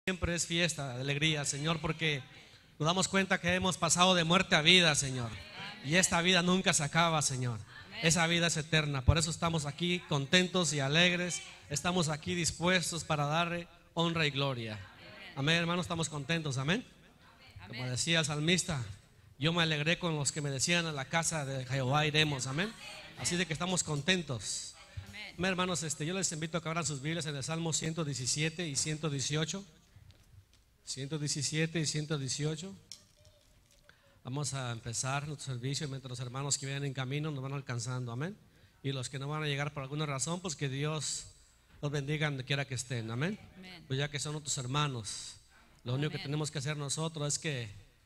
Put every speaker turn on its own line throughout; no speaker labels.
Siempre es fiesta, de alegría, Señor, porque nos damos cuenta que hemos pasado de muerte a vida, Señor. Y esta vida nunca se acaba, Señor. Esa vida es eterna. Por eso estamos aquí contentos y alegres. Estamos aquí dispuestos para darle honra y gloria. Amén, hermanos, estamos contentos, amén. Como decía el salmista, yo me alegré con los que me decían: a la casa de Jehová iremos, amén. Así de que estamos contentos. Amén, hermanos, yo les invito a que abran sus Biblias en el Salmo 117 y 118. 117 y 118. Vamos a empezar nuestro servicio mientras los hermanos que vienen en camino nos van alcanzando, amén. Y los que no van a llegar por alguna razón, pues que Dios los bendiga donde quiera que estén, amén. Pues ya que son nuestros hermanos, lo único que tenemos que hacer nosotros es que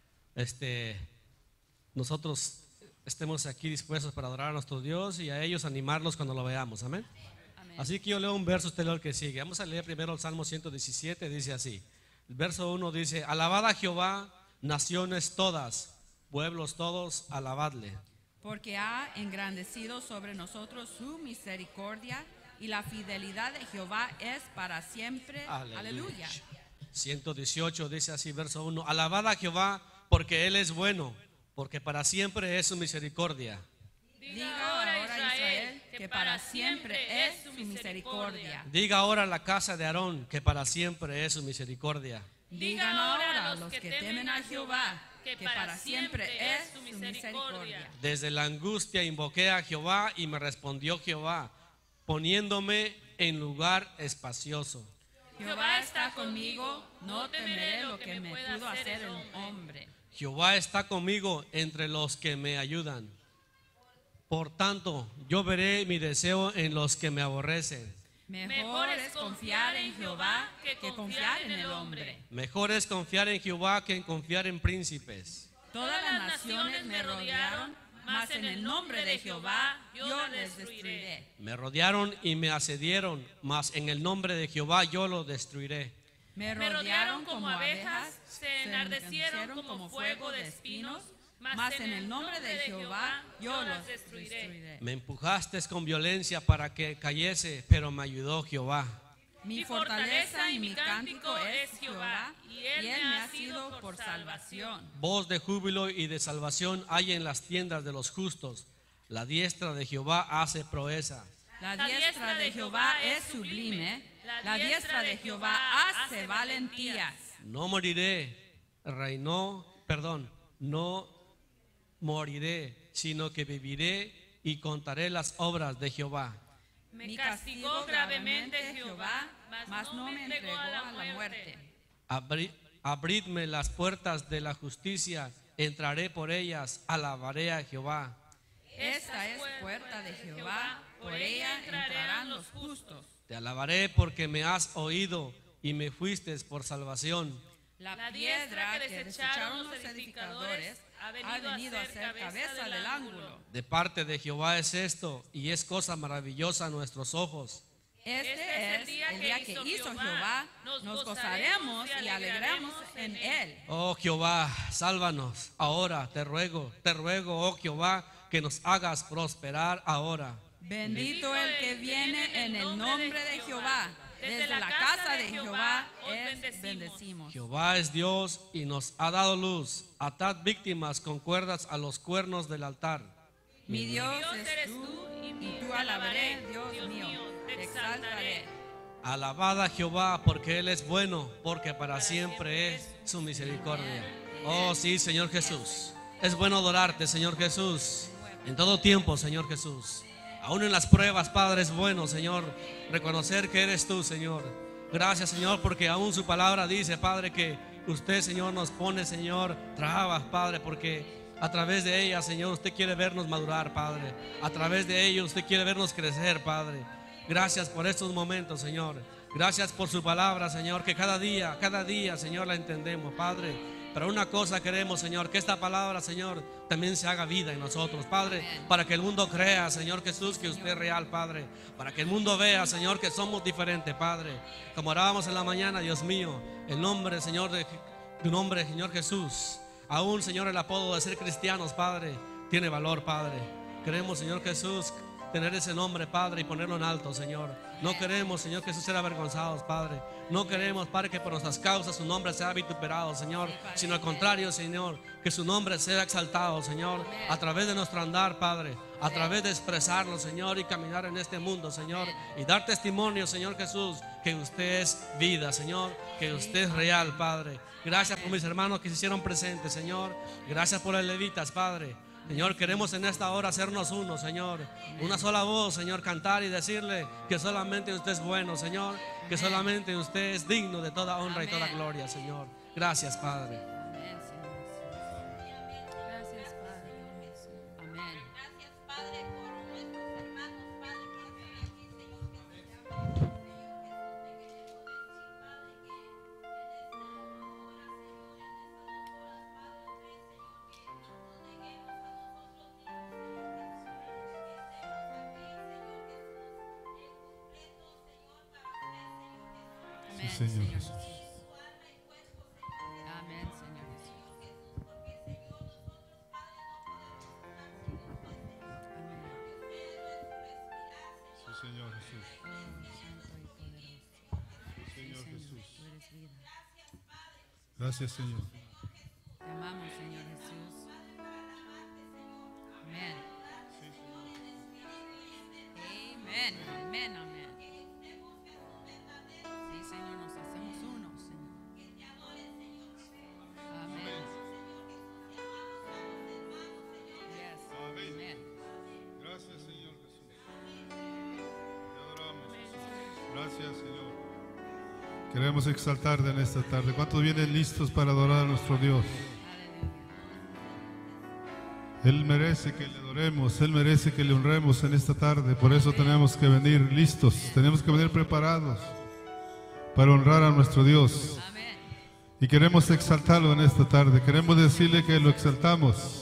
nosotros estemos aquí dispuestos para adorar a nuestro Dios y a ellos animarlos cuando lo veamos, amén. Así que yo leo un verso, usted leo el que sigue. Vamos a leer primero el Salmo 117, dice así. El verso 1 dice: alabad a Jehová, naciones todas, pueblos todos, alabadle.
Porque ha engrandecido sobre nosotros su misericordia, y la fidelidad de Jehová es para siempre. Aleluya.
118 dice así, verso 1: alabad a Jehová, porque Él es bueno, porque para siempre es su misericordia.
Diga ahora Israel, que para siempre es su misericordia.
Diga ahora la casa de Aarón, que para siempre es su misericordia.
Digan ahora los que temen a Jehová, que para siempre es su misericordia.
Desde la angustia invoqué a Jehová y me respondió Jehová, poniéndome en lugar espacioso.
Jehová está conmigo, no temeré lo que me pudo hacer el hombre.
Jehová está conmigo entre los que me ayudan. Por tanto, yo veré mi deseo en los que me aborrecen.
Mejor es confiar en Jehová que confiar en el hombre.
Mejor es confiar en Jehová que en confiar en príncipes.
Todas las naciones me rodearon, mas en el nombre de Jehová yo les destruiré.
Me rodearon y me asediaron, mas en el nombre de Jehová yo los destruiré.
Me rodearon como abejas, se enardecieron como fuego de espinos, mas en el nombre de Jehová yo los destruiré.
Me empujaste con violencia para que cayese, pero me ayudó Jehová.
Mi fortaleza y mi cántico es Jehová, y Él me ha sido por salvación.
Voz de júbilo y de salvación hay en las tiendas de los justos. La diestra de Jehová hace proeza.
La diestra de Jehová es sublime, la diestra de Jehová hace valentías.
No moriré, no moriré, sino que viviré y contaré las obras de Jehová.
Me castigó gravemente Jehová, mas no me entregó a la muerte.
Abridme las puertas de la justicia, entraré por ellas, alabaré a Jehová.
Esta es puerta de Jehová, por ella entrarán los justos.
Te alabaré porque me has oído y me fuiste por salvación.
La piedra que desecharon los edificadores ha venido a ser cabeza del ángulo.
De parte de Jehová es esto, y es cosa maravillosa a nuestros ojos.
Este es el día que hizo Jehová, nos gozaremos y alegremos en él.
Oh Jehová, sálvanos ahora, te ruego, oh Jehová, que nos hagas prosperar ahora.
Bendito el que viene en el nombre de Jehová. Desde la casa de Jehová os bendecimos.
Jehová es Dios y nos ha dado luz. Atad víctimas con cuerdas a los cuernos del altar.
Mi Dios eres tú, y tú alabaré, Dios mío, te exaltaré.
Alabad a Jehová porque Él es bueno, porque para siempre es su misericordia. Oh sí, Señor Jesús. Es bueno adorarte, Señor Jesús, en todo tiempo, Señor Jesús. Aún en las pruebas, Padre, es bueno, Señor, reconocer que eres tú, Señor. Gracias, Señor, porque aún su palabra dice, Padre, que usted, Señor, nos pone, Señor, trabas, Padre, porque a través de ellas, Señor, usted quiere vernos madurar, Padre. A través de ellos usted quiere vernos crecer, Padre. Gracias por estos momentos, Señor. Gracias por su palabra, Señor, que cada día, Señor, la entendemos, Padre. Pero una cosa queremos, Señor, que esta palabra, Señor, también se haga vida en nosotros, Padre, para que el mundo crea, Señor Jesús, que usted es real, Padre, para que el mundo vea, Señor, que somos diferentes, Padre. Como orábamos en la mañana, Dios mío, el nombre, Señor, de tu nombre, Señor Jesús, aún, Señor, el apodo de ser cristianos, Padre, tiene valor, Padre. Queremos, Señor Jesús, tener ese nombre, Padre, y ponerlo en alto, Señor. No queremos, Señor Jesús, ser avergonzados, Padre. No queremos, Padre, que por nuestras causas su nombre sea vituperado, Señor, sino al contrario, Señor, que su nombre sea exaltado, Señor, a través de nuestro andar, Padre, a través de expresarlo, Señor, y caminar en este mundo, Señor, y dar testimonio, Señor Jesús, que usted es vida, Señor, que usted es real, Padre. Gracias por mis hermanos que se hicieron presentes, Señor. Gracias por las levitas, Padre. Señor, queremos en esta hora hacernos uno, Señor. Una sola voz, Señor, cantar y decirle que solamente usted es bueno, Señor, que solamente usted es digno de toda honra y toda gloria, Señor. Gracias, Padre.
Amén, Señor Jesús. Gracias, Padre. Amén.
Gracias, Padre, por nuestros hermanos, Padre, que están aquí, Señor Jesús.
Amén,
Señor
Señor
Jesús.
Amén, Señor Jesús.
Sí, Señor Jesús. Señor Jesús. Gracias, Señor.
Te amamos, Señor Jesús. Amén. Amén, amén, amén. Sí, Señor, nos hacemos uno, Señor. Amén. Yes. Amén.
Gracias, Señor Jesús. Te adoramos, Jesús. Gracias, Señor. Queremos exaltarte en esta tarde. ¿Cuántos vienen listos para adorar a nuestro Dios? Él merece que le adoremos, Él merece que le honremos en esta tarde. Por eso tenemos que venir listos, tenemos que venir preparados para honrar a nuestro Dios.
Amén.
Y queremos exaltarlo en esta tarde. Queremos decirle que lo exaltamos.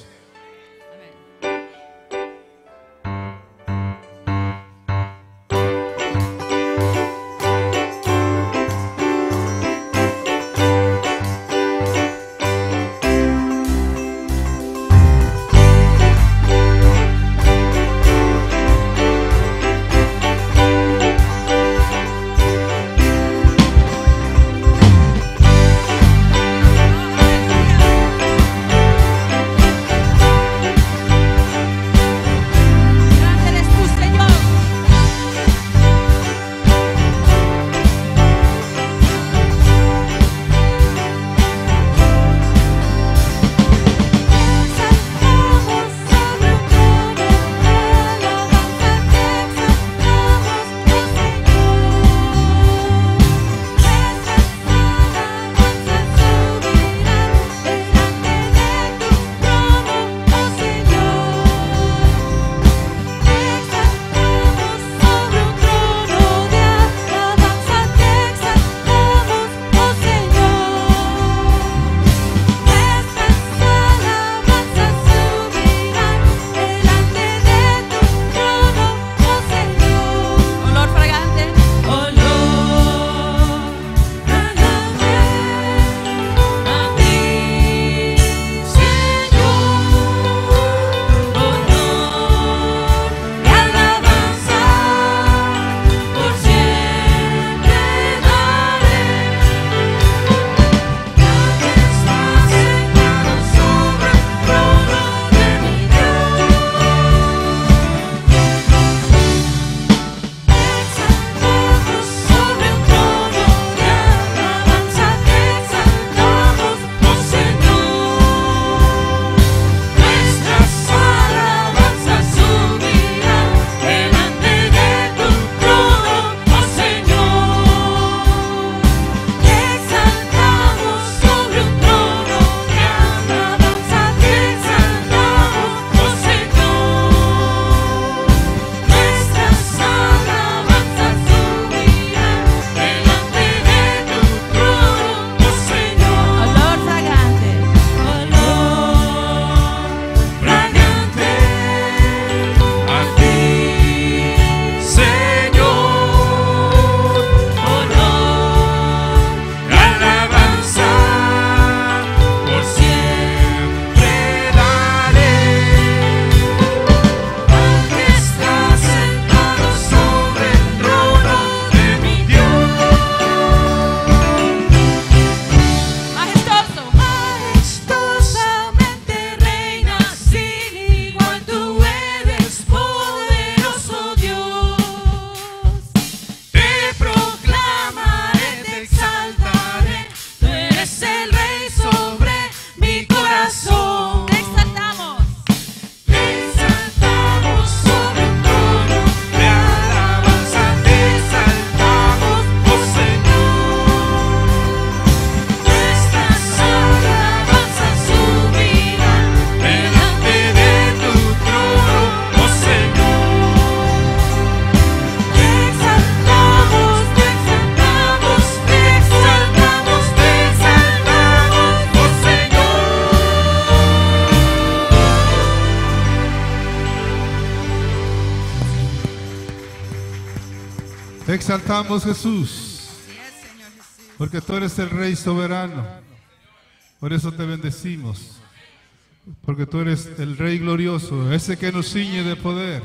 exaltamos, Jesús,
Así es, Señor Jesús.
porque tú eres el Rey soberano. Por eso te bendecimos, porque tú eres el Rey glorioso, ese que nos ciñe de poder.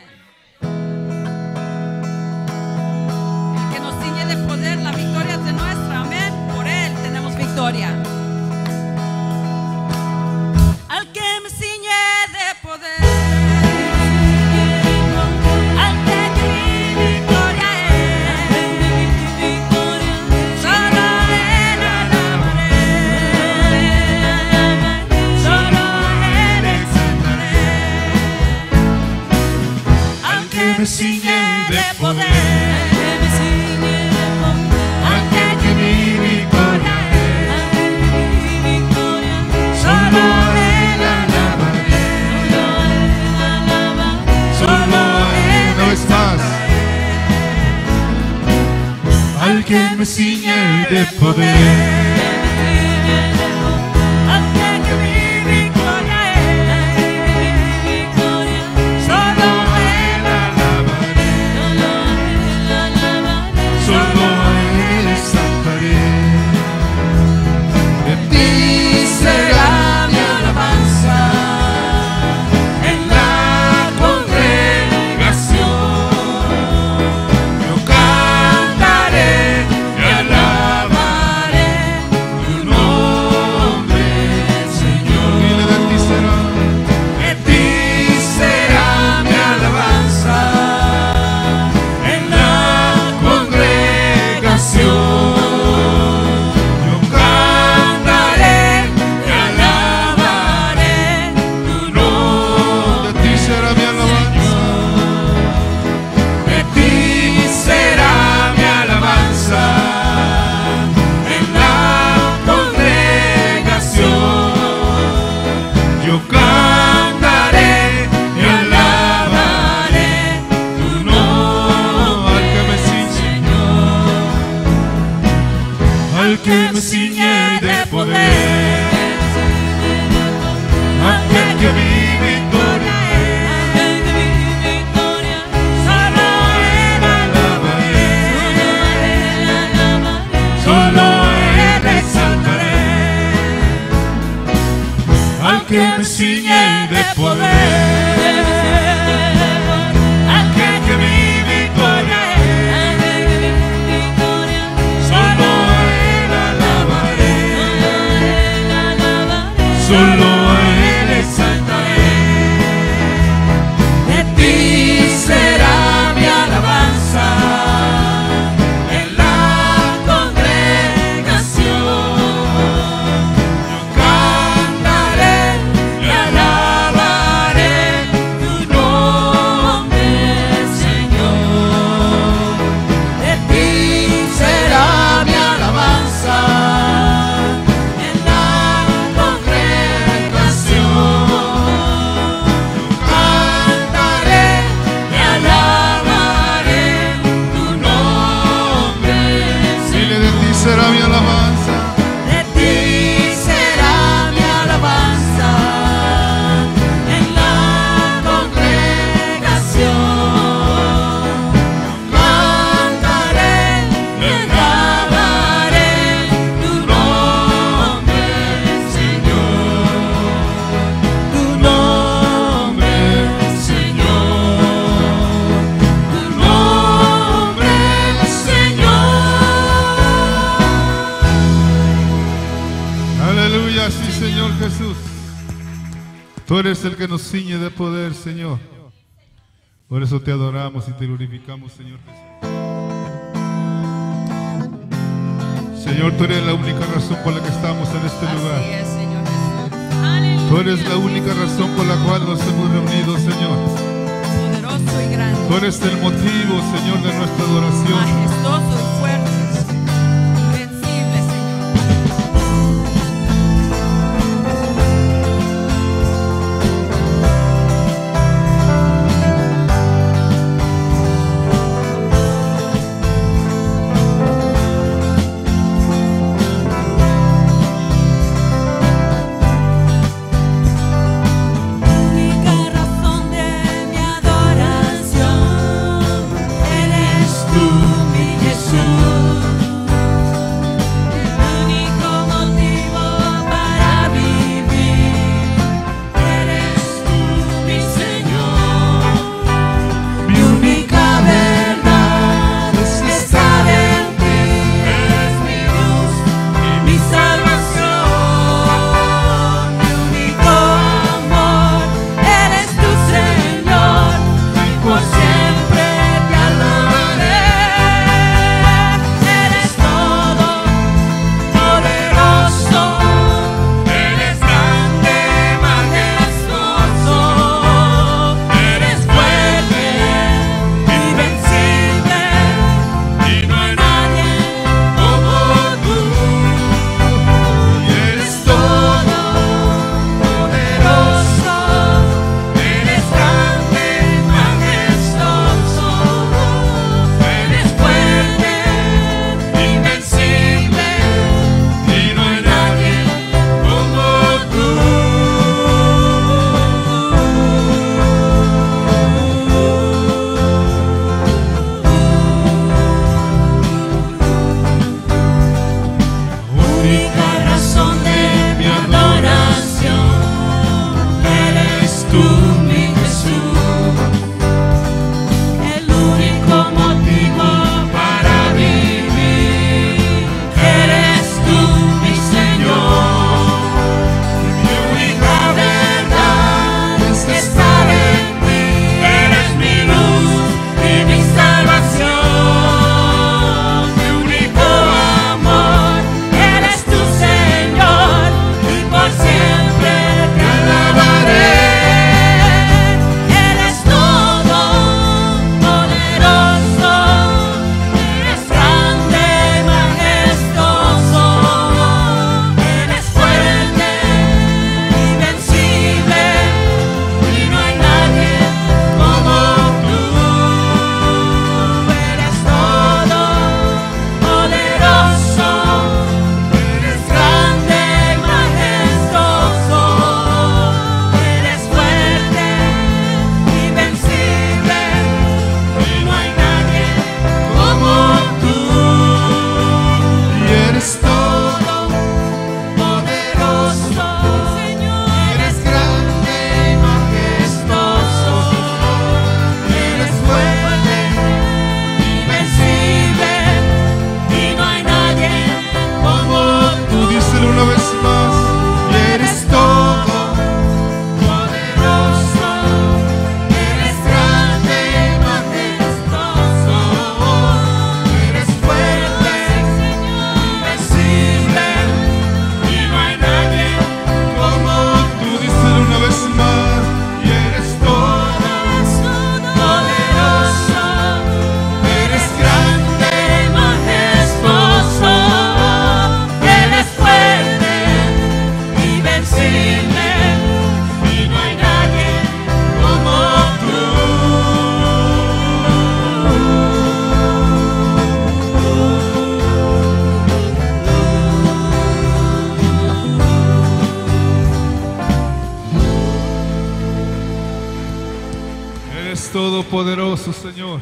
El que nos ciñe de poder, la victoria es de nuestra. Amén. Por Él tenemos victoria. Al que me ciñe de poder, al que mi victoria es, solo Él alabaré, solo Él exaltaré. Al que me ciñe de poder, al que mi victoria es, solo Él alabaré, solo Él
Una vez más, al que me ciñe de poder,
al que mi victoria es, solo Él
alabaré, solo a Él exaltaré. De ti será mi alabanza en la congregación. Yo cantaré y alabaré tu nombre, Señor. Dile, de ti será mi alabanza en la congregación. Yo cantaré y alabaré tu nombre. De ti será mi alabanza. De ti será mi alabanza en la congregación. Yo cantaré y alabaré tu nombre. Al que me ciñe, al que me ciñe de poder, aquel que mi victoria es, solo Él alabaré, solo Él exaltaré. Al que me ciñe de poder, aquel que mi victoria es, solo Él alabaré, solo Él exaltaré. De ti será mi alabanza en la congregación. Yo cantaré y alabaré tu nombre, Señor. De ti será mi alabanza en la congregación. Yo cantaré y alabaré tu nombre, Señor. De ti será mi alabanza. De ti será mi alabanza en la congregación. Cantaré y alabaré tu nombre, Señor. Tu nombre, Señor. Tu nombre, Señor. Aleluya, sí, Señor Jesús. Tú eres el que nos ciñe de poder, Señor. Por eso te adoramos y te glorificamos, Señor Jesús. Señor, tú eres la única razón por la que estamos en este lugar.
Así es, Señor Jesús.
Tú eres la única razón por la cual nos hemos reunido, Señor.
Poderoso y grande,
Tú eres el motivo, Señor, de nuestra adoración.
majestuoso y fuerte, invencible, Señor.
Tú
todopoderoso, Señor.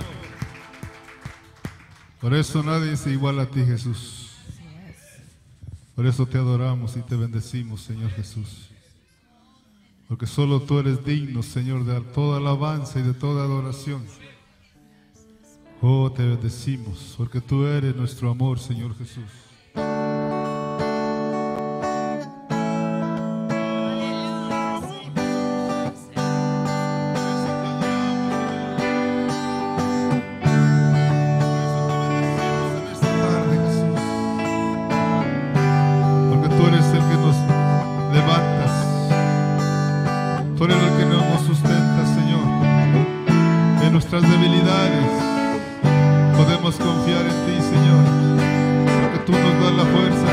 Por eso nadie se iguala a ti, Jesús. Por eso te adoramos y te bendecimos, Señor Jesús. Porque solo tú eres digno, Señor, de toda alabanza y de toda adoración. Oh, te bendecimos, porque tú eres nuestro amor, Señor Jesús. Debilidades podemos confiar en ti, Señor, porque tú nos das la fuerza.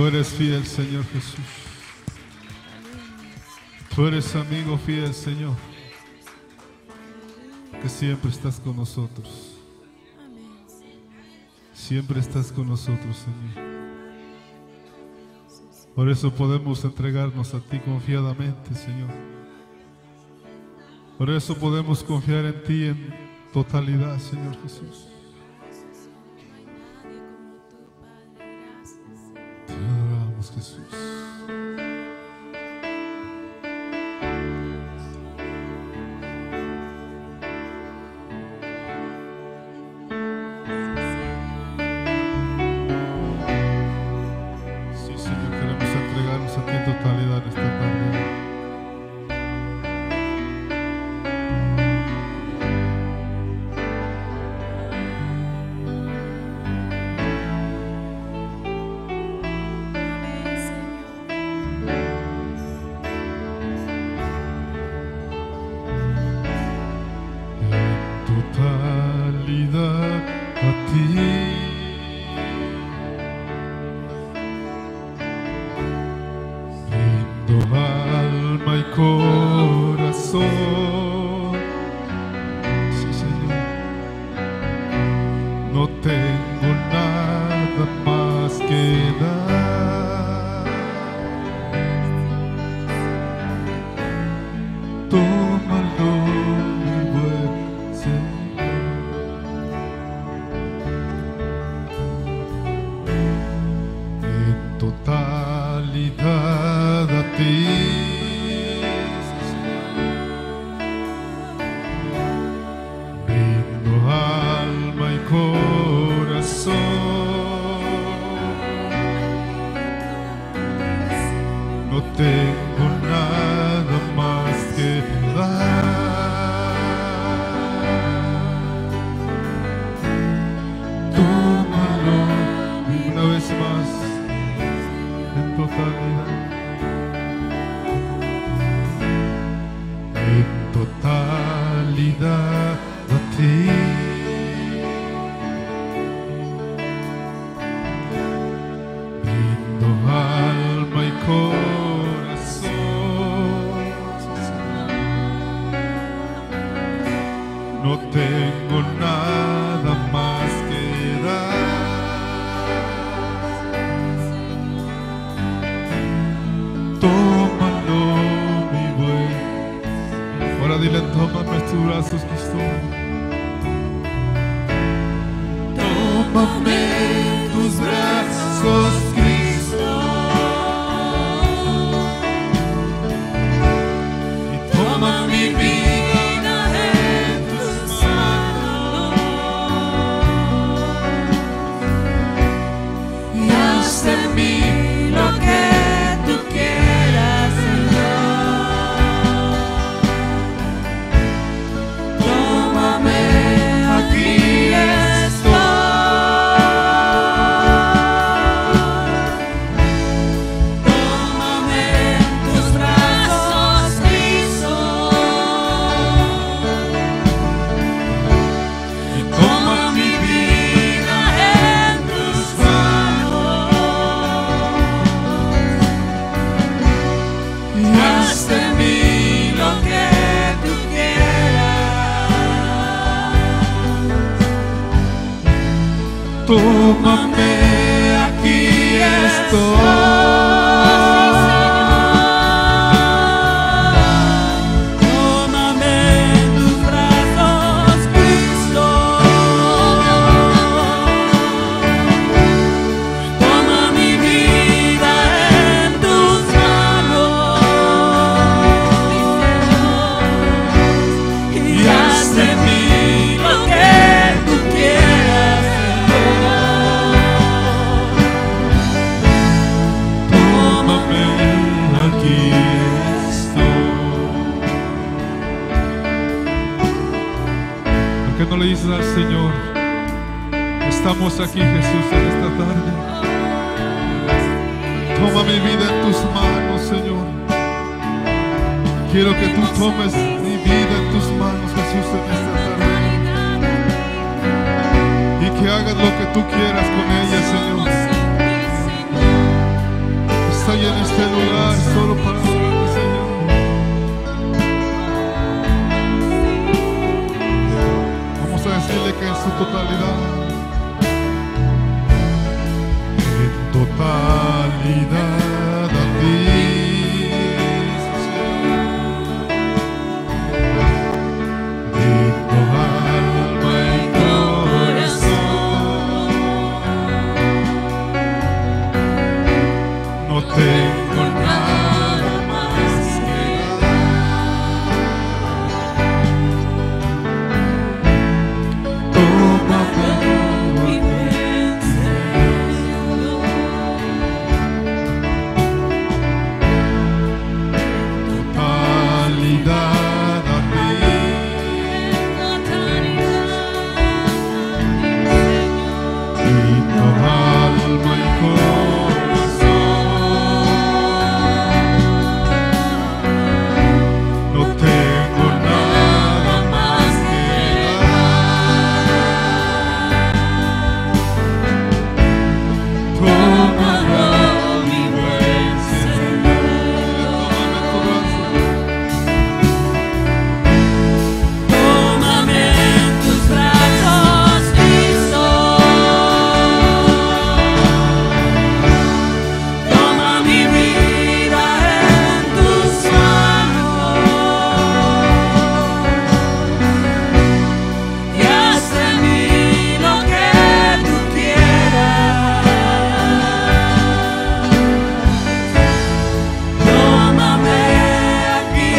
eres fiel, Señor Jesús. Tú eres amigo fiel, Señor, que siempre estás con nosotros. Siempre estás con nosotros, Señor. Por eso podemos entregarnos a ti confiadamente, Señor. Por eso podemos confiar en ti en totalidad, Señor Jesús. Te adoramos, Jesús. Totalidad esta tarde. En totalidad a ti. Alma y corazón, sí, Señor, no tengo nada más que dar. Tómalo, mi buen Señor. En totalidad a ti. Brindo alma y corazón. No tengo nada más que dar. Tómalo una vez más en totalidad. En totalidad a ti. Brindo alma y corazón. No tengo nada más que dar. Tómalo, mi buen. Ahora dile, tómame en tus brazos, Cristo. Tómame en tus brazos, Cristo. Y toma mi vida en tus manos. Y haz de mí lo que tú quieras, aquí estoy. Tómame en tus brazos, Cristo. Y toma mi vida en tus manos. Y haz de mí lo que tú quieras. Tómame, aquí estoy. Tómame en tus brazos, Cristo. Toma mi vida en tus manos. Y haz de mí lo que tú quieras. Aquí estoy. ¿Por qué no le dices al Señor? Estamos aquí, Jesús, en esta tarde. Toma mi vida en tus manos, Señor. Quiero que tú tomes mi vida en tus manos, Jesús, en esta tarde. Y que hagas lo que tú quieras con ella, Señor. hoy en este lugar solo para adorarte, Señor. Vamos a decirle que en su totalidad, totalidad a ti, digno alma y corazón, no tengo nada más que dar. Tómame, mi buen Señor. Totalidad a ti, digno alma y corazón, no tengo nada más que dar. Tómalo, mi buen Señor. Tómame en tus brazos, Cristo. Toma mi vida en tus manos y haz de mí lo que tú quieras. Tómame, aquí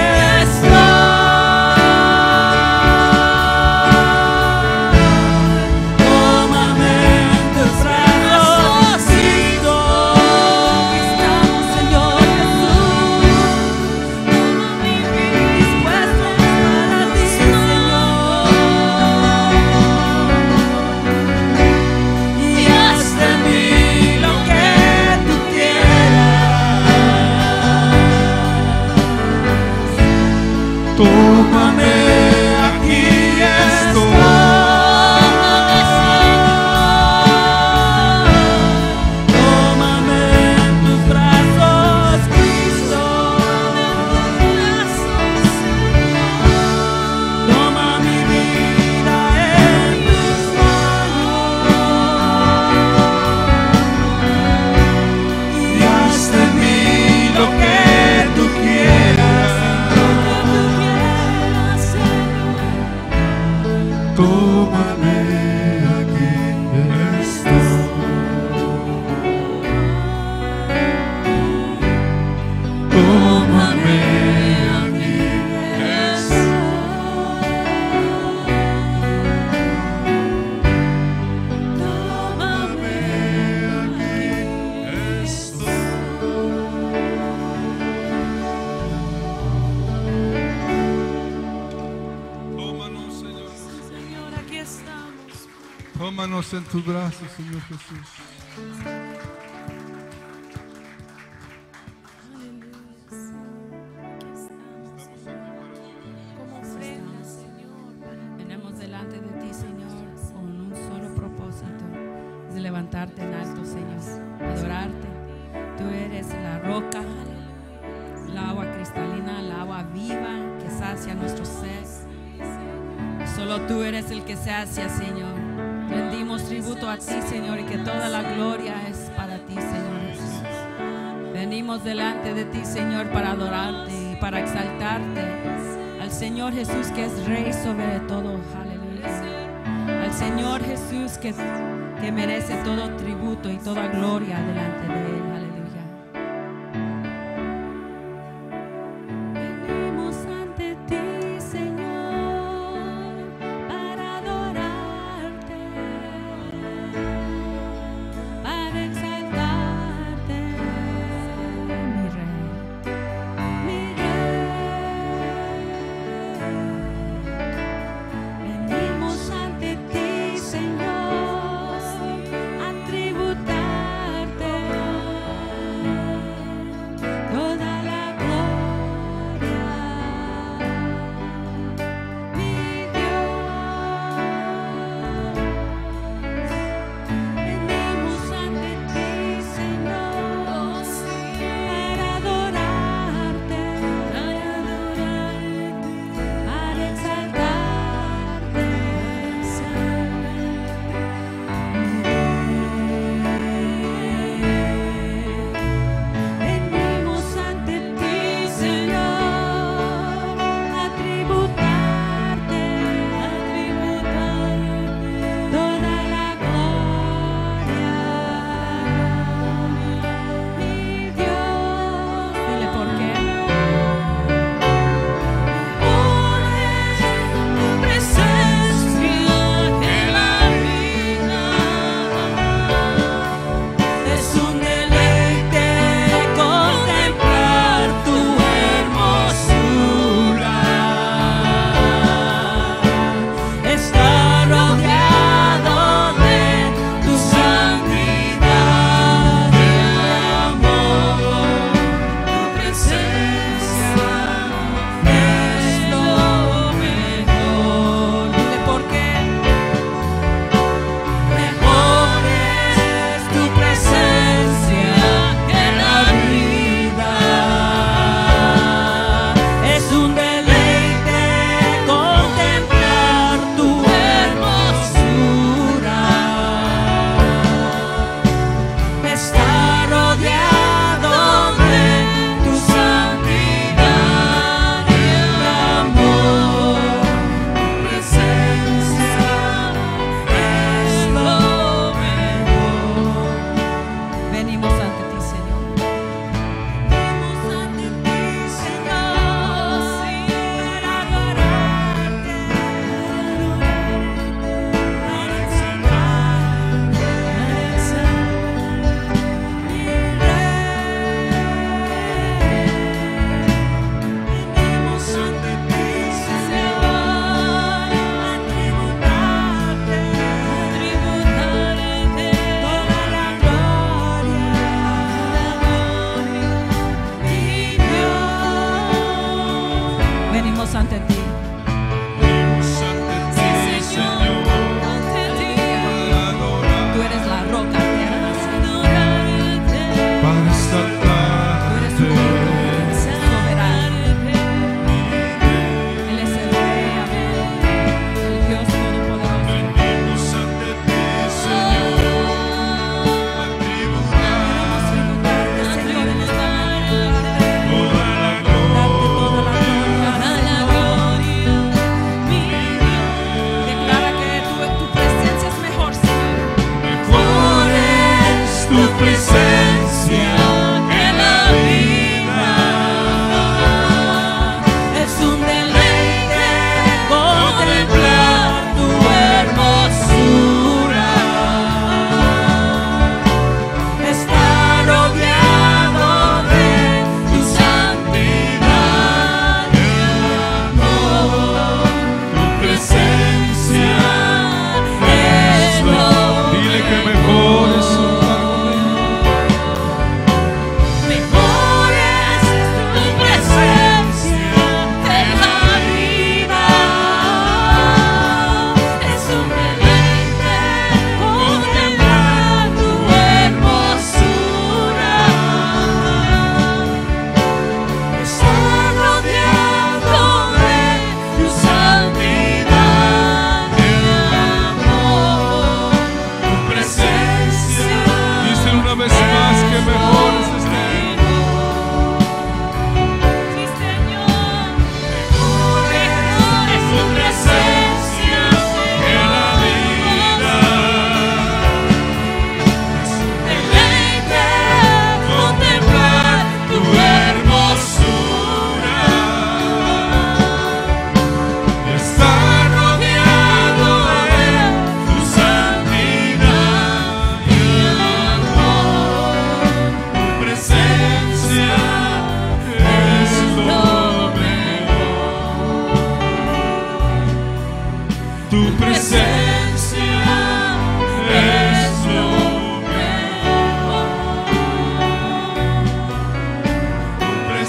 estoy. Tómame en tus brazos, Cristo. Estamos, Señor Jesús. Toma mi vida, dispuesto para ti, Señor. Y haz de mí lo que tú quieras. Tómame, aquí estoy. Tómame en tus brazos, Cristo. Toma mi vida en tus manos y haz de mí lo que tú quieras. Tómame, aquí estoy. Tómame, aquí Tómanos, Señor.
Señor, aquí estamos.
Tómanos en tus brazos, Señor Jesús.
Como ofrenda, Señor, para
Venimos delante de ti, Señor, con un solo propósito, es de levantarte en alto, Señor, adorarte. Tú eres la roca, el agua cristalina, el agua viva que sacia nuestro ser. Solo tú eres el que sacia, Señor. Rendimos tributo a ti, Señor, y que toda la gloria es para ti, Señor Jesús. Venimos delante de ti, Señor, para adorarte y para exaltarte al Señor Jesús, que es Rey sobre todo. Aleluya. Al Señor Jesús, que merece todo tributo y toda gloria delante de Él. Aleluya. Venimos ante ti, Señor, para adorarte, para exaltarte, mi Rey, mi Rey. Venimos ante ti, Señor, a tributarte.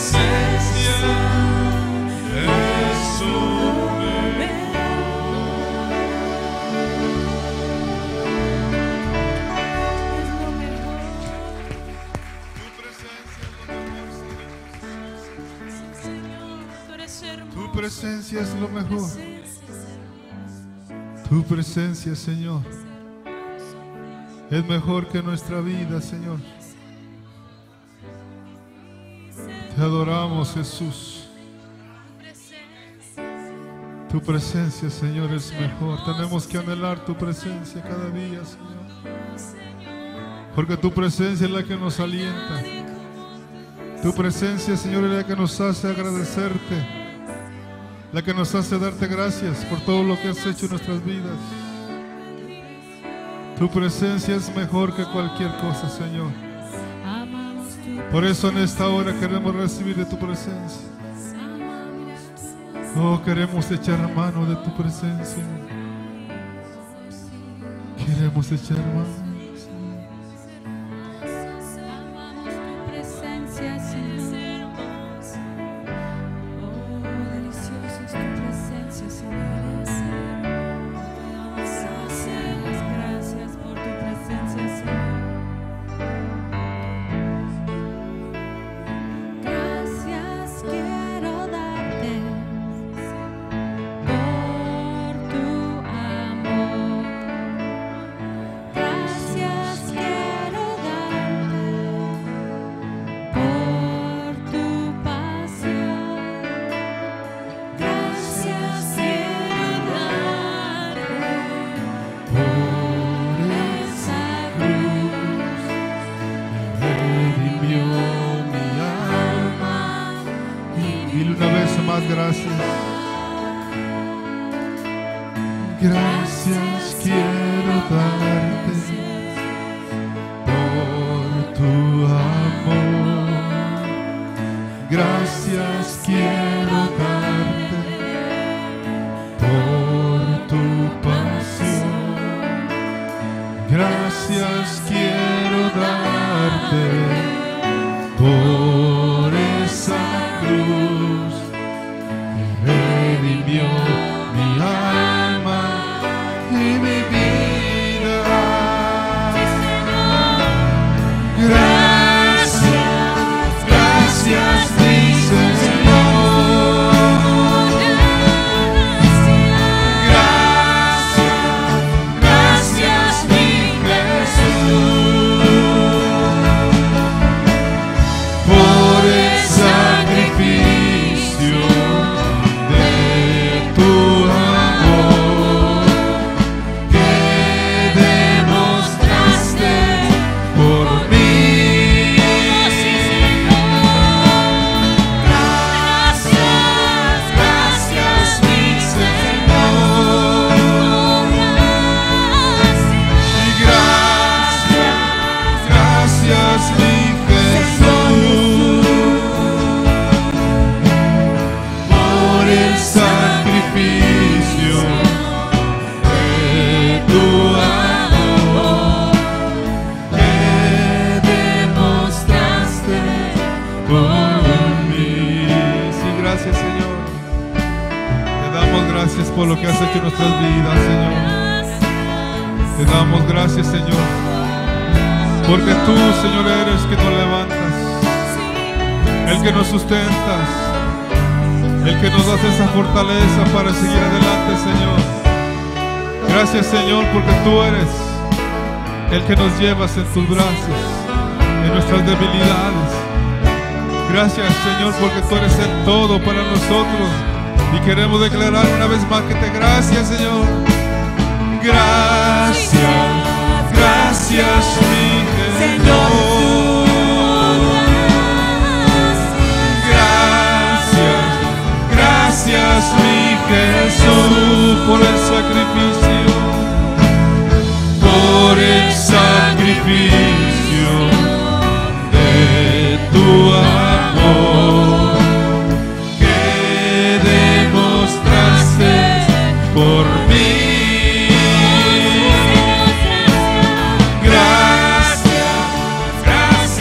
presencia es lo mejor. Tu presencia, Señor, es mejor que nuestra vida, Señor. Te adoramos, Jesús. Tu presencia, Señor, es mejor. Tenemos que anhelar tu presencia cada día, Señor, porque tu presencia es la que nos alienta. Tu presencia, Señor, es la que nos hace agradecerte, la que nos hace darte gracias por todo lo que has hecho en nuestras vidas. Tu presencia es mejor que cualquier cosa, Señor. Por eso en esta hora queremos recibir de tu presencia. Oh, queremos echar mano de tu presencia. Queremos echar mano. Gracias quiero darte por tu amor. Gracias quiero darte por tu pasión. Gracias quiero darte por esa cruz que redimió mi alma y mi vida. Gracias, gracias mi Señor. Gracias, gracias mi Jesús por el sacrificio de tu amor que demostraste por mí. Gracias, gracias mi Señor. Y gracias, gracias mi Jesús por el sacrificio de tu amor que demostraste por mí. Sí, gracias, Señor. Te damos gracias por lo que has hecho en nuestras vidas, Señor. Te damos gracias, Señor, porque tú, Señor, eres que nos levantas, el que nos sustentas, el que nos das esa fortaleza para seguir adelante, Señor. Gracias, Señor, porque tú eres el que nos llevas en tus brazos en nuestras debilidades. Gracias, Señor, porque tú eres el todo para nosotros y queremos declarar una vez más que te gracias, Señor. Gracias, gracias mi Señor. Gracias, gracias mi Jesús por el sacrificio, por el sacrificio de tu amor que demostraste por mí. Gracias, gracias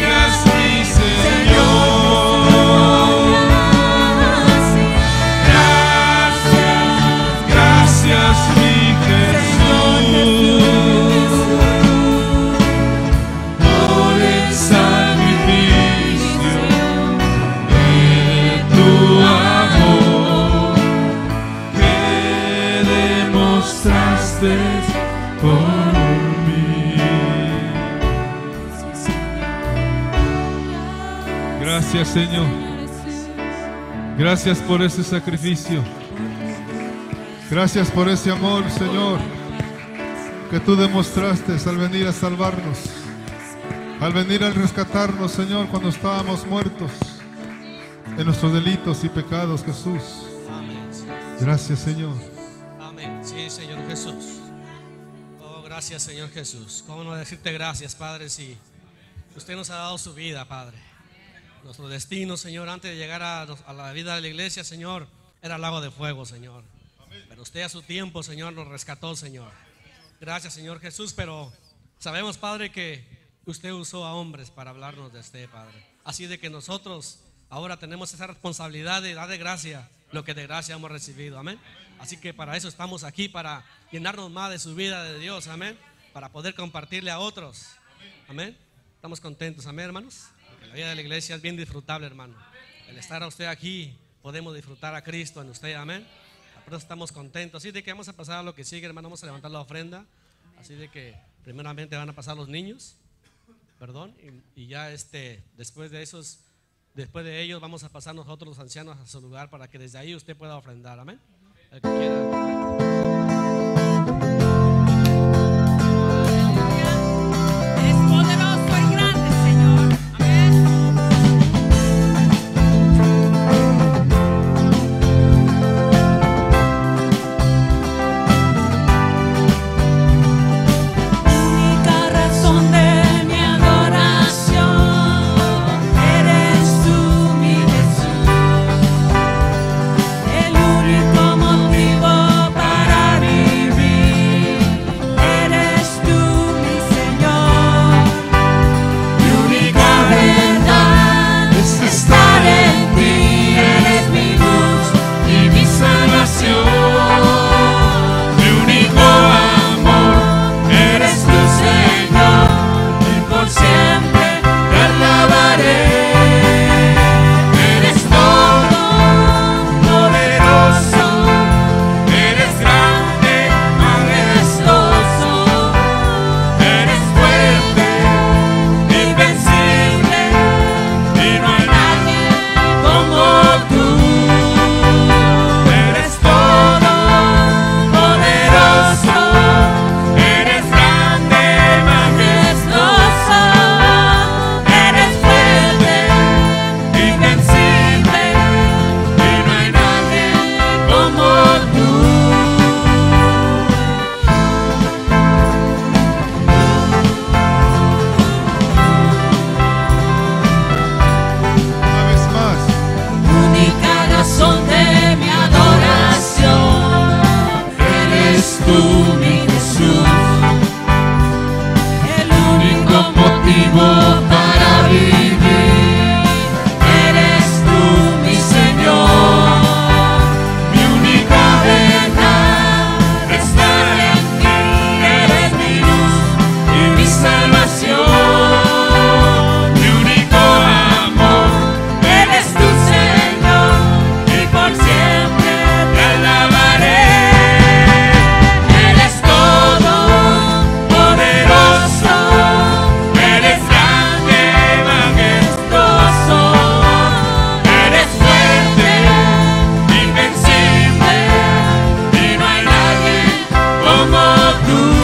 Señor. Gracias por ese sacrificio. Gracias por ese amor, Señor, que tú demostraste al venir a salvarnos, al venir a rescatarnos, Señor, cuando estábamos muertos en nuestros delitos y pecados, Jesús.
Amén.
Gracias, Señor.
Amén. Sí, Señor Jesús. Oh, gracias, Señor Jesús. ¿Cómo no decirte gracias, Padre, si usted nos ha dado su vida, Padre? Nuestro destino, Señor, antes de llegar a la vida de la iglesia, Señor, era el lago de fuego, Señor. Pero usted a su tiempo, Señor, nos rescató, Señor. Gracias, Señor Jesús. Pero sabemos, Padre, que usted usó a hombres para hablarnos de usted, Padre. Así de que nosotros ahora tenemos esa responsabilidad de dar de gracia lo que de gracia hemos recibido. Amén. Así que para eso estamos aquí, para llenarnos más de su vida de Dios. Amén. Para poder compartirle a otros. Amén. Estamos contentos. Amén, hermanos. Porque la vida de la iglesia es bien disfrutable, hermano. El estar a usted aquí, podemos disfrutar a Cristo en usted. Amén. Por eso estamos contentos. Así de que vamos a pasar a lo que sigue, hermano. Vamos a levantar la ofrenda. Así de que primeramente van a pasar los niños, perdón, y ya después de ellos vamos a pasar nosotros los ancianos a su lugar para que desde ahí usted pueda ofrendar. Amén. El que quiera.
Es poderoso y grande, Señor. Amén.
Única razón de mi adoración, eres tú, mi Jesús. El único motivo para vivir, eres tú, mi Señor. Mi única verdad es estar en ti, eres mi luz y mi salvación. Mi único amor, eres tu Señor, y por siempre te alabaré. Eres todo poderoso, eres grande, majestuoso, eres fuerte, invencible, y no hay nadie como tú. Eres todo poderoso, eres grande, majestuoso, eres fuerte, invencible, y no hay nadie como tú.
Una vez más.
Única razón de mi adoración, eres tú, mi Jesús. El único motivo para vivir, eres tú, mi Señor. Mi única verdad, estar en ti, eres mi luz y mi salvación. Mi único amor, eres tu Señor, y por siempre te alabaré. Eres todo poderoso, eres grande, majestuoso, eres fuerte, invencible, y no hay nadie como tú.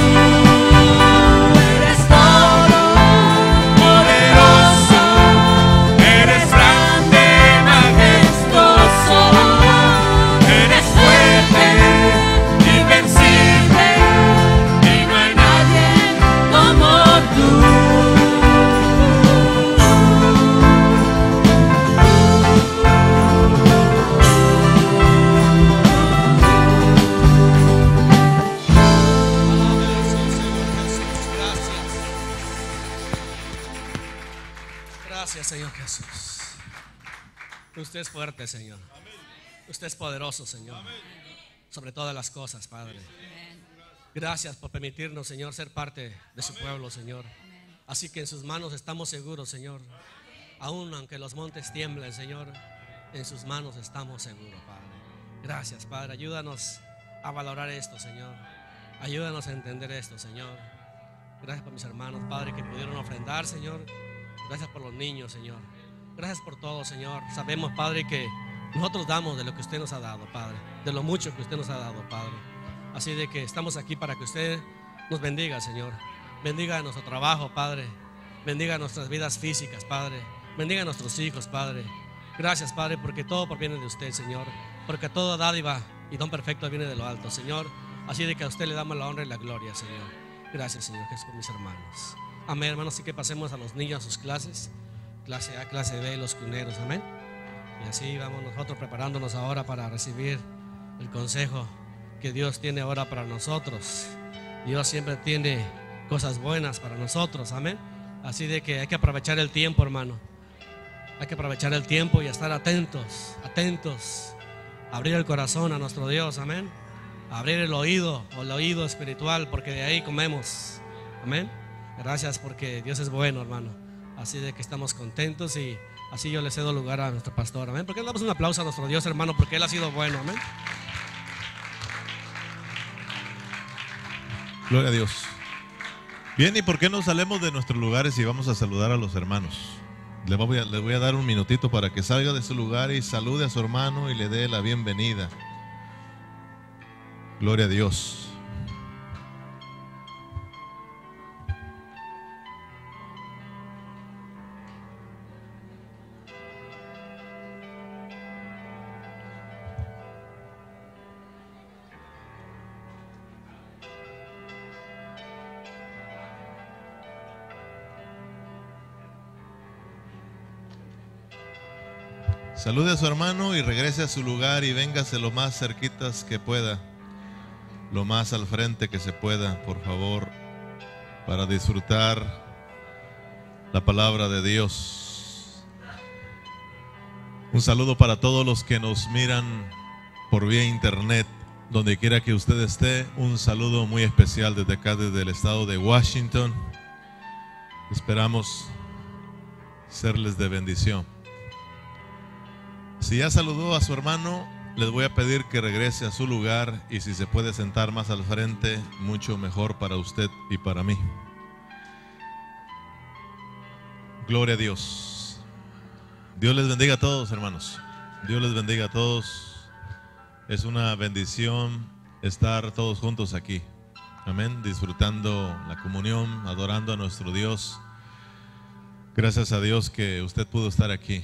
Eres todo poderoso, eres grande, majestuoso, eres fuerte, invencible, y no hay nadie como tú.
Gracias, Señor Jesús. Usted es fuerte, Señor. Usted es poderoso, Señor. Sobre todas las cosas, Padre. Gracias por permitirnos, Señor, ser parte de su pueblo, Señor. Así que en sus manos estamos seguros, Señor. Aún aunque los montes tiemblen, Señor, en sus manos estamos seguros, Padre. Gracias, Padre. Ayúdanos a valorar esto, Señor. Ayúdanos a entender esto, Señor. Gracias por mis hermanos, Padre, que pudieron ofrendar, Señor. Gracias por los niños, Señor. Gracias por todo, Señor. Sabemos, Padre, que nosotros damos de lo que usted nos ha dado, Padre, de lo mucho que usted nos ha dado, Padre. Así de que estamos aquí para que usted nos bendiga, Señor. Bendiga nuestro trabajo, Padre. Bendiga nuestras vidas físicas, Padre. Bendiga a nuestros hijos, Padre. Gracias, Padre, porque todo proviene de usted, Señor. Porque toda dádiva y don perfecto viene de lo alto, Señor. Así de que a usted le damos la honra y la gloria, Señor. Gracias, Señor Jesús, por mis hermanos. Amén, hermanos. Así que pasemos a los niños a sus clases. Clase A, clase B, los cuneros, amén. Y así vamos nosotros preparándonos ahora para recibir el consejo que Dios tiene ahora para nosotros. Dios siempre tiene cosas buenas para nosotros, amén. Así de que hay que aprovechar el tiempo, hermano. Hay que aprovechar el tiempo y estar atentos, atentos. Abrir el corazón a nuestro Dios, amén. Abrir el oído espiritual, porque de ahí comemos, amén. Gracias porque Dios es bueno, hermano. Así de que estamos contentos y así yo le cedo lugar a nuestro pastor, amén. ¿Por qué le damos un aplauso a nuestro Dios, hermano? Porque Él ha sido bueno, amén.
Gloria a Dios. Bien, ¿y por qué no salimos de nuestros lugares y vamos a saludar a los hermanos? Le voy a dar un minutito para que salga de su lugar y salude a su hermano y le dé la bienvenida. Gloria a Dios. Salude a su hermano y regrese a su lugar y véngase lo más cerquitas que pueda, lo más al frente que se pueda, por favor, para disfrutar la palabra de Dios. Un saludo para todos los que nos miran por vía internet, donde quiera que usted esté. Un saludo muy especial desde acá, desde el estado de Washington. Esperamos serles de bendición. Si ya saludó a su hermano, les voy a pedir que regrese a su lugar y si se puede sentar más al frente, mucho mejor para usted y para mí. Gloria a Dios. Dios les bendiga a todos, hermanos. Dios les bendiga a todos. Es una bendición estar todos juntos aquí. Amén. Disfrutando la comunión, adorando a nuestro Dios. Gracias a Dios que usted pudo estar aquí.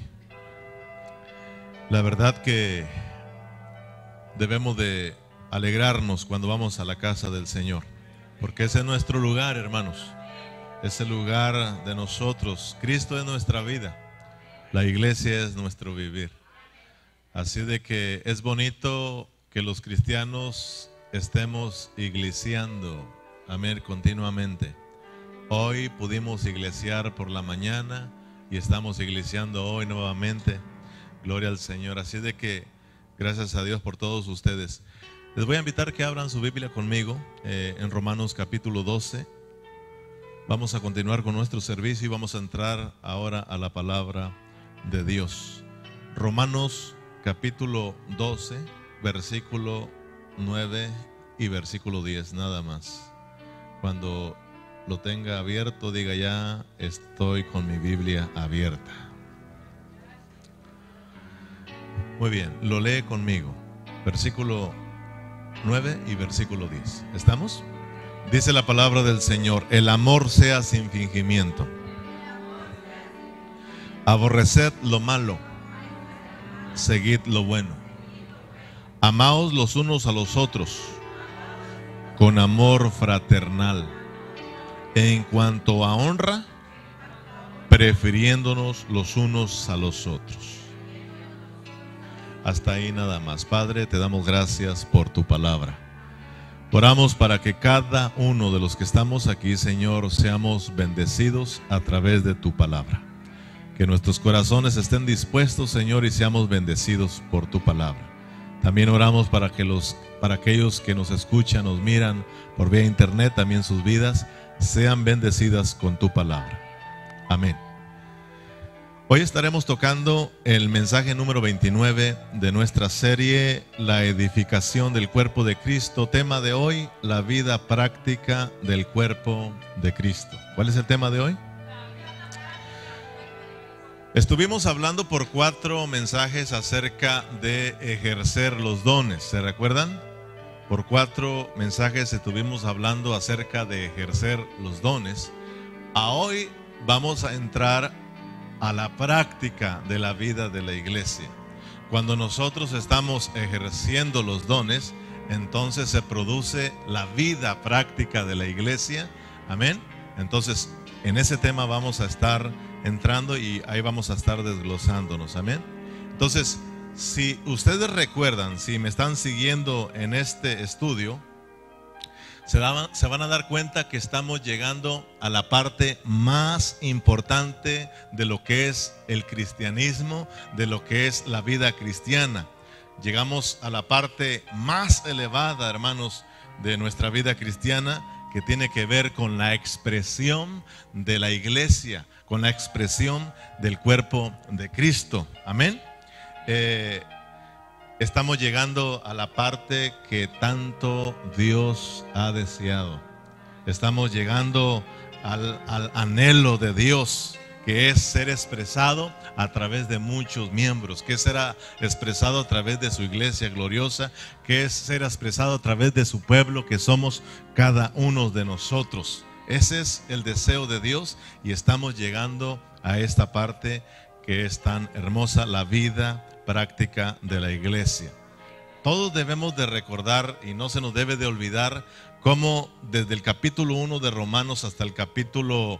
La verdad que debemos de alegrarnos cuando vamos a la casa del Señor, porque ese es nuestro lugar, hermanos. Es el lugar de nosotros. Cristo es nuestra vida. La iglesia es nuestro vivir. Así de que es bonito que los cristianos estemos iglesiando, amén, continuamente. Hoy pudimos iglesiar por la mañana y estamos iglesiando hoy nuevamente. Gloria al Señor. Así de que gracias a Dios por todos ustedes. Les voy a invitar que abran su Biblia conmigo en Romanos capítulo 12. Vamos a continuar con nuestro servicio y vamos a entrar ahora a la palabra de Dios. Romanos capítulo 12, versículo 9 y versículo 10, nada más. Cuando lo tenga abierto, diga: ya estoy con mi Biblia abierta. Muy bien, lo lee conmigo. Versículo 9 y versículo 10. ¿Estamos? Dice la palabra del Señor: el amor sea sin fingimiento. Aborreced lo malo, seguid lo bueno. Amaos los unos a los otros con amor fraternal. En cuanto a honra, prefiriéndonos los unos a los otros. Hasta ahí nada más. Padre, te damos gracias por tu palabra. Oramos para que cada uno de los que estamos aquí, Señor, seamos bendecidos a través de tu palabra. Que nuestros corazones estén dispuestos, Señor, y seamos bendecidos por tu palabra. También oramos para aquellos que nos escuchan, nos miran por vía internet, también sus vidas sean bendecidas con tu palabra. Amén. Hoy estaremos tocando el mensaje número 29 de nuestra serie, la edificación del cuerpo de Cristo. Tema de hoy, la vida práctica del cuerpo de Cristo. ¿Cuál es el tema de hoy? Estuvimos hablando por 4 mensajes acerca de ejercer los dones, ¿se recuerdan? Por 4 mensajes estuvimos hablando acerca de ejercer los dones. Hoy vamos a entrar a la práctica de la vida de la iglesia. Cuando nosotros estamos ejerciendo los dones, entonces se produce la vida práctica de la iglesia. Amén. Entonces, en ese tema vamos a estar entrando y ahí vamos a estar desglosándonos. Amén. Entonces, si ustedes recuerdan, si me están siguiendo en este estudio, se van a dar cuenta que estamos llegando a la parte más importante de lo que es el cristianismo, de lo que es la vida cristiana. Llegamos a la parte más elevada, hermanos, de nuestra vida cristiana, que tiene que ver con la expresión de la iglesia, con la expresión del cuerpo de Cristo. Amén. Estamos llegando a la parte que tanto Dios ha deseado. Estamos llegando al anhelo de Dios, que es ser expresado a través de muchos miembros, que será expresado a través de su iglesia gloriosa, que es ser expresado a través de su pueblo, que somos cada uno de nosotros. Ese es el deseo de Dios y estamos llegando a esta parte que es tan hermosa, la vida práctica de la iglesia. Todos debemos de recordar y no se nos debe de olvidar cómo desde el capítulo 1 de Romanos hasta el capítulo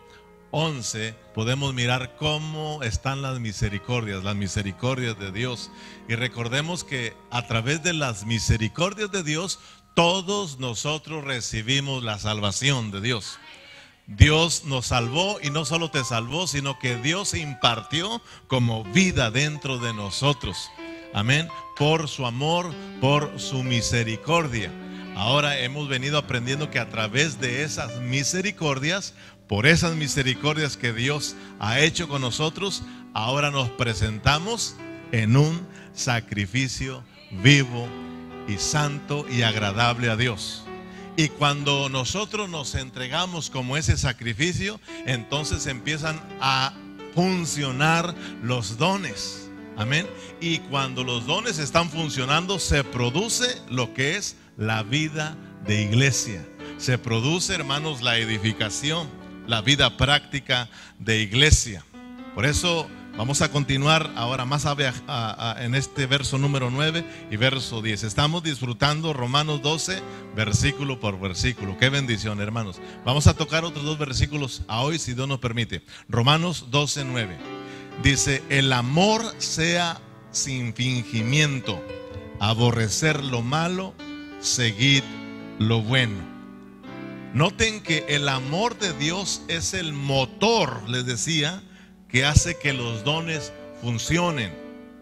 11 podemos mirar cómo están las misericordias de Dios. Y recordemos que a través de las misericordias de Dios, todos nosotros recibimos la salvación de Dios. Dios nos salvó y no solo te salvó, sino que Dios se impartió como vida dentro de nosotros. Amén. Por su amor, por su misericordia. Ahora hemos venido aprendiendo que a través de esas misericordias, por esas misericordias que Dios ha hecho con nosotros, ahora nos presentamos en un sacrificio vivo y santo y agradable a Dios. Y cuando nosotros nos entregamos como ese sacrificio, entonces empiezan a funcionar los dones. Amén. Y cuando los dones están funcionando, se produce lo que es la vida de iglesia. Se produce, hermanos, la edificación, la vida práctica de iglesia. Por eso vamos a continuar ahora más en este verso número 9 y verso 10. Estamos disfrutando Romanos 12, versículo por versículo. Qué bendición, hermanos. Vamos a tocar otros 2 versículos a hoy, si Dios nos permite. Romanos 12, 9. Dice: el amor sea sin fingimiento, aborrecer lo malo, seguid lo bueno. Noten que el amor de Dios es el motor, les decía, que hace que los dones funcionen.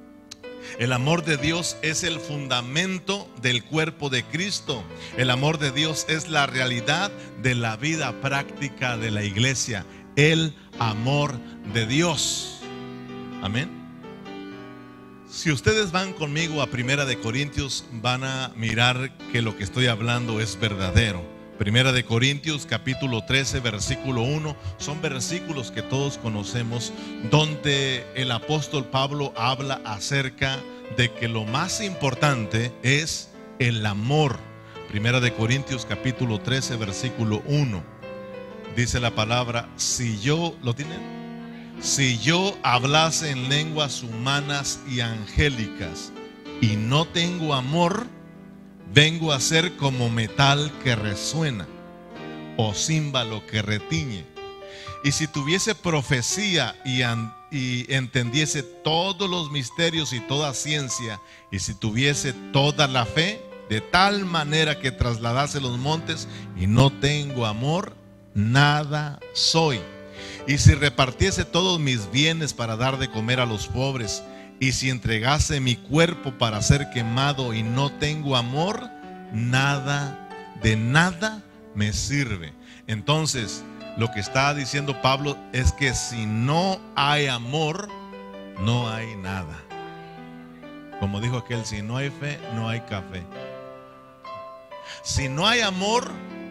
El amor de Dios es el fundamento del cuerpo de Cristo. El amor de Dios es la realidad de la vida práctica de la iglesia. El amor de Dios. Amén. Si ustedes van conmigo a 1 de Corintios, van a mirar que lo que estoy hablando es verdadero. 1 de Corintios capítulo 13 versículo 1 son versículos que todos conocemos, donde el apóstol Pablo habla acerca de que lo más importante es el amor. 1 de Corintios capítulo 13 versículo 1 dice la palabra: si yo, ¿lo tienen? Si yo hablase en lenguas humanas y angélicas y no tengo amor, vengo a ser como metal que resuena o címbalo que retiñe. Y si tuviese profecía y entendiese todos los misterios y toda ciencia, y si tuviese toda la fe, de tal manera que trasladase los montes, y no tengo amor, nada soy. Y si repartiese todos mis bienes para dar de comer a los pobres, y si entregase mi cuerpo para ser quemado y no tengo amor, nada, de nada me sirve. Entonces, lo que está diciendo Pablo es que si no hay amor, no hay nada. Como dijo aquel: si no hay fe, no hay café. Si no hay amor,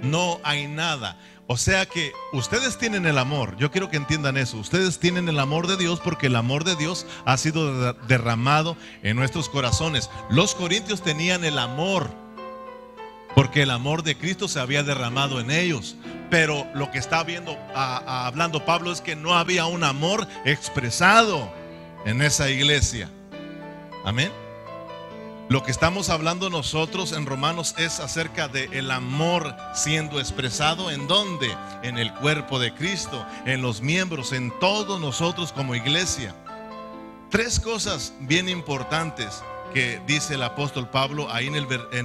no hay nada. O sea que ustedes tienen el amor. Yo quiero que entiendan eso. Ustedes tienen el amor de Dios porque el amor de Dios ha sido derramado en nuestros corazones. Los corintios tenían el amor porque el amor de Cristo se había derramado en ellos. Pero lo que está hablando Pablo es que no había un amor expresado en esa iglesia. Amén. Lo que estamos hablando nosotros en Romanos es acerca del amor siendo expresado. ¿En dónde? En el cuerpo de Cristo, en los miembros, en todos nosotros como iglesia. Tres cosas bien importantes que dice el apóstol Pablo ahí en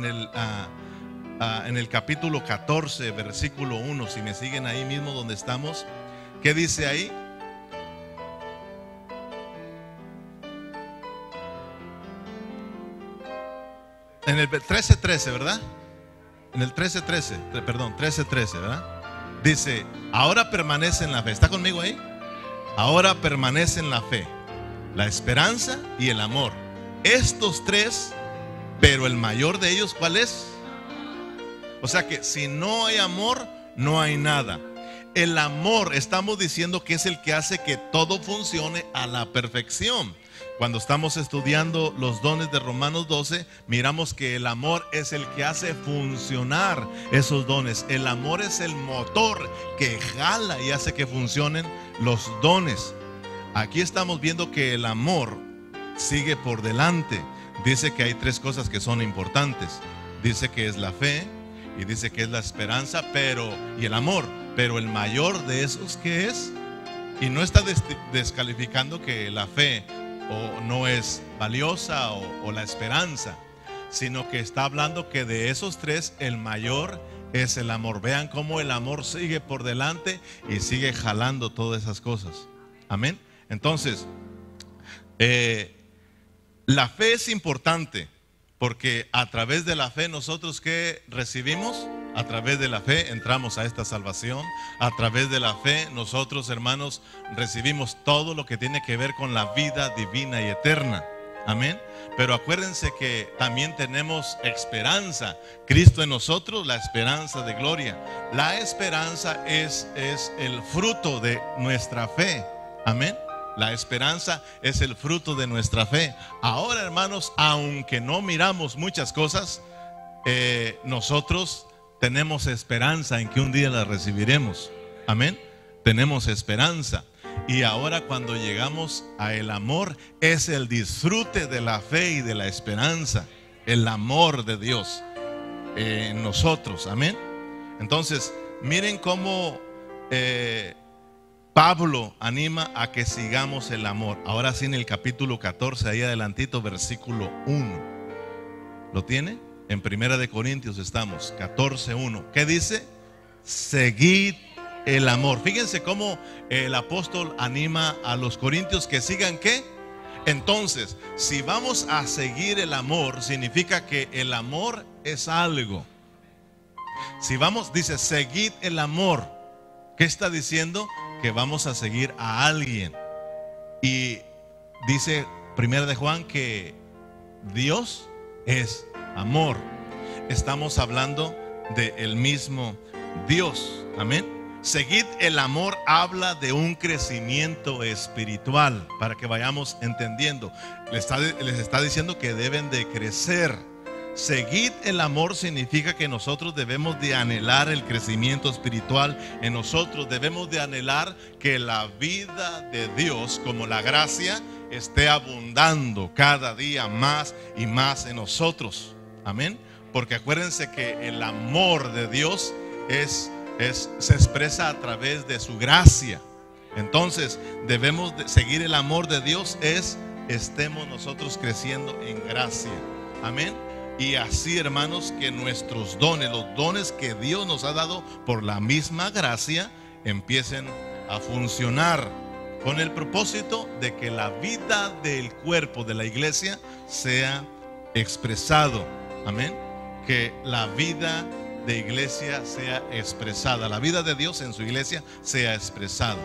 el capítulo 14, versículo 1. Si me siguen ahí mismo donde estamos, ¿qué dice ahí? En el 13:13, ¿verdad? En el 13:13, perdón, 13:13, ¿verdad? Dice, ahora permanece en la fe. ¿Está conmigo ahí? Ahora permanece en la fe, la esperanza y el amor. Estos tres, pero el mayor de ellos, ¿cuál es? O sea que si no hay amor, no hay nada. El amor, estamos diciendo que es el que hace que todo funcione a la perfección. Cuando estamos estudiando los dones de Romanos 12, miramos que el amor es el que hace funcionar esos dones. El amor es el motor que jala y hace que funcionen los dones. Aquí estamos viendo que el amor sigue por delante. Dice que hay tres cosas que son importantes. Dice que es la fe y dice que es la esperanza, y el amor. Pero el mayor de esos, ¿qué es? Y no está descalificando que la fe o no es valiosa o la esperanza, sino que está hablando que de esos tres el mayor es el amor. Vean cómo el amor sigue por delante y sigue jalando todas esas cosas. Amén. Entonces, la fe es importante porque a través de la fe nosotros ¿qué recibimos? A través de la fe entramos a esta salvación. A través de la fe nosotros, hermanos, recibimos todo lo que tiene que ver con la vida divina y eterna. Amén. Pero acuérdense que también tenemos esperanza. Cristo en nosotros, la esperanza de gloria. La esperanza es el fruto de nuestra fe. Amén. La esperanza es el fruto de nuestra fe. Ahora, hermanos, aunque no miramos muchas cosas, nosotros tenemos esperanza en que un día la recibiremos. Amén. Tenemos esperanza. Y ahora cuando llegamos a el amor, es el disfrute de la fe y de la esperanza. El amor de Dios en nosotros. Amén. Entonces, miren cómo Pablo anima a que sigamos el amor. Ahora sí, en el capítulo 14, ahí adelantito, versículo 1. ¿Lo tiene? En 1 de Corintios estamos, 14:1. ¿Qué dice? Seguid el amor. Fíjense cómo el apóstol anima a los corintios que sigan ¿qué? Entonces, si vamos a seguir el amor, significa que el amor es algo. Si vamos, dice, seguid el amor. ¿Qué está diciendo? Que vamos a seguir a alguien. Y dice 1 de Juan que Dios es amor. Estamos hablando del mismo Dios. Amén. Seguid el amor habla de un crecimiento espiritual, para que vayamos entendiendo. Les está diciendo que deben de crecer. Seguid el amor significa que nosotros debemos de anhelar el crecimiento espiritual en nosotros. Debemos de anhelar que la vida de Dios, como la gracia, esté abundando cada día más y más en nosotros. Amén. Porque acuérdense que el amor de Dios se expresa a través de su gracia. Entonces debemos de seguir el amor de Dios, estemos nosotros creciendo en gracia. Amén. Y así, hermanos, que nuestros dones, los dones que Dios nos ha dado por la misma gracia, empiecen a funcionar con el propósito de que la vida del cuerpo de la iglesia sea expresado. Amén. Que la vida de iglesia sea expresada, la vida de Dios en su iglesia sea expresada.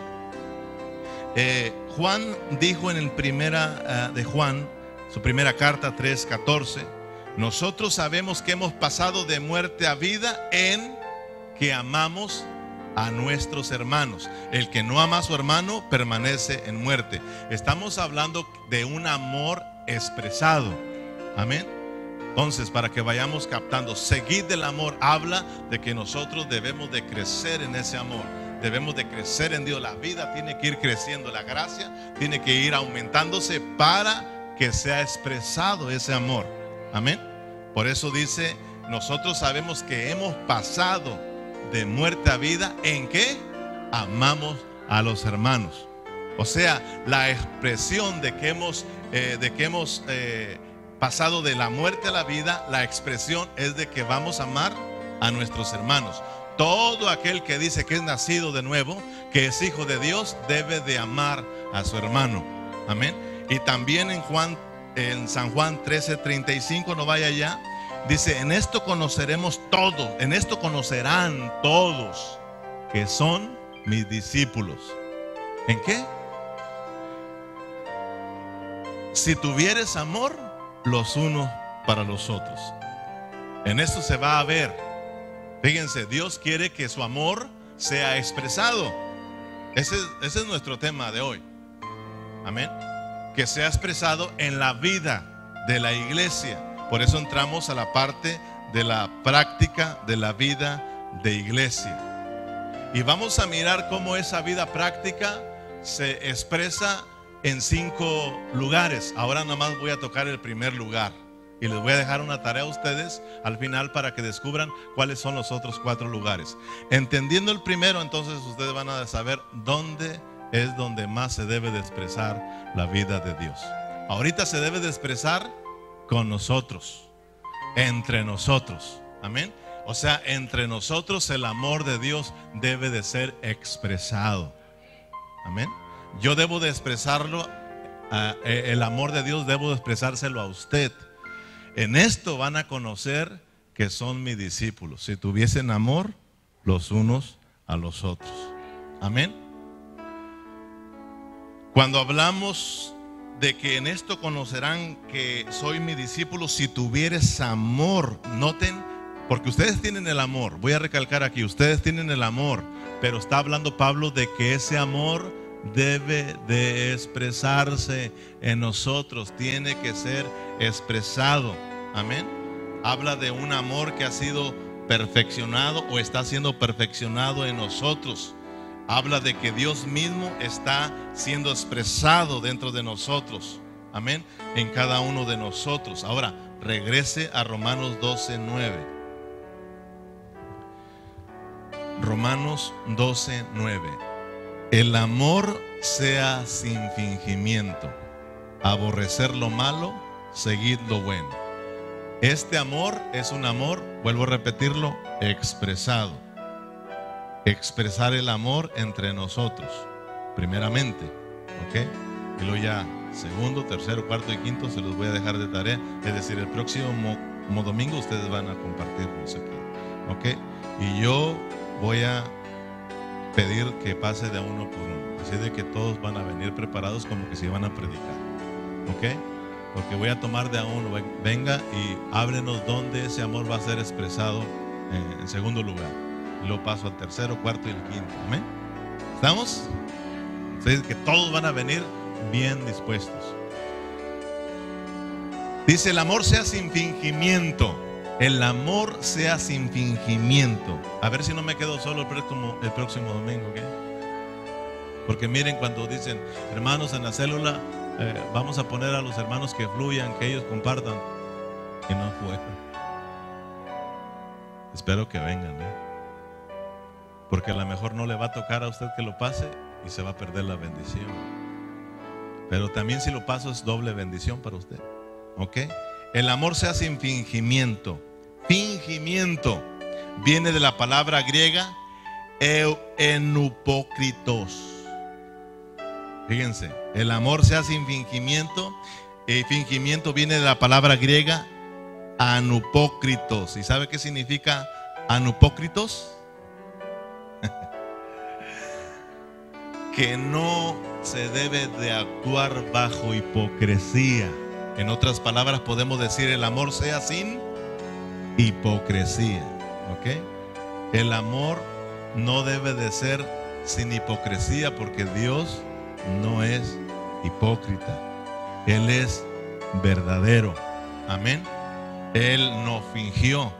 Juan dijo en el de Juan, su primera carta 3:14, nosotros sabemos que hemos pasado de muerte a vida en que amamos a nuestros hermanos. El que no ama a su hermano permanece en muerte. Estamos hablando de un amor expresado. Amén. Entonces, para que vayamos captando, seguid del amor habla de que nosotros debemos de crecer en ese amor. Debemos de crecer en Dios. La vida tiene que ir creciendo. La gracia tiene que ir aumentándose para que sea expresado ese amor. Amén. Por eso dice, nosotros sabemos que hemos pasado de muerte a vida. ¿En qué? Amamos a los hermanos. O sea, la expresión de que hemos pasado de la muerte a la vida, la expresión es de que vamos a amar a nuestros hermanos. Todo aquel que dice que es nacido de nuevo, que es hijo de Dios, debe de amar a su hermano. Amén. Y también en San Juan 13:35, no vaya allá, dice, en esto conoceremos todos, en esto conocerán todos que son mis discípulos. ¿En qué? Si tuvieres amor los unos para los otros. En esto se va a ver. Fíjense, Dios quiere que su amor sea expresado. Ese es nuestro tema de hoy. Amén. Que sea expresado en la vida de la iglesia. Por eso entramos a la parte de la práctica de la vida de iglesia. Y vamos a mirar cómo esa vida práctica se expresa en 5 lugares. Ahora nada más voy a tocar el primer lugar. Y les voy a dejar una tarea a ustedes al final para que descubran cuáles son los otros 4 lugares. Entendiendo el primero, entonces ustedes van a saber dónde es donde más se debe de expresar la vida de Dios. Ahorita se debe de expresar con nosotros, entre nosotros. Amén. O sea, entre nosotros el amor de Dios debe de ser expresado. Amén. Yo debo de expresarlo, el amor de Dios debo de expresárselo a usted. En esto van a conocer que son mis discípulos, si tuviesen amor los unos a los otros. Amén. Cuando hablamos de que en esto conocerán que soy mi discípulo, si tuvieres amor, noten, porque ustedes tienen el amor, voy a recalcar aquí, ustedes tienen el amor, pero está hablando Pablo de que ese amor debe de expresarse en nosotros, tiene que ser expresado. Amén. Habla de un amor que ha sido perfeccionado o está siendo perfeccionado en nosotros. Habla de que Dios mismo está siendo expresado dentro de nosotros. Amén. En cada uno de nosotros. Ahora, regrese a Romanos 12:9. Romanos 12:9. El amor sea sin fingimiento. Aborrecer lo malo, seguid lo bueno. Este amor es un amor, vuelvo a repetirlo, expresado. Expresar el amor entre nosotros, primeramente, ¿ok? Y luego ya segundo, tercero, cuarto y quinto se los voy a dejar de tarea. Es decir, el próximo domingo ustedes van a compartirnos aquí, ¿ok? Y yo voy a pedir que pase de uno por uno, así de que todos van a venir preparados como que se van a predicar, ¿ok? Porque voy a tomar de a uno. Venga y háblenos dónde ese amor va a ser expresado en segundo lugar. Y luego paso al tercero, cuarto y el quinto. ¿Amén? ¿Estamos? Así que todos van a venir bien dispuestos. Dice, el amor sea sin fingimiento. El amor sea sin fingimiento. A ver si no me quedo solo el próximo domingo, ¿ok? Porque miren, cuando dicen, hermanos, en la célula vamos a poner a los hermanos que fluyan, que ellos compartan, y no fue. Espero que vengan, porque a lo mejor no le va a tocar a usted que lo pase y se va a perder la bendición. Pero también si lo paso es doble bendición para usted, ¿ok? El amor sea sin fingimiento. Fingimiento viene de la palabra griega enupócritos. Fíjense, el amor sea sin fingimiento. Fingimiento viene de la palabra griega anupócritos. ¿Y sabe qué significa anupócritos? Que no se debe de actuar bajo hipocresía. En otras palabras podemos decir, el amor sea sin hipocresía, ¿ok? El amor no debe de ser sin hipocresía, porque Dios no es hipócrita. Él es verdadero. Amén. Él no fingió.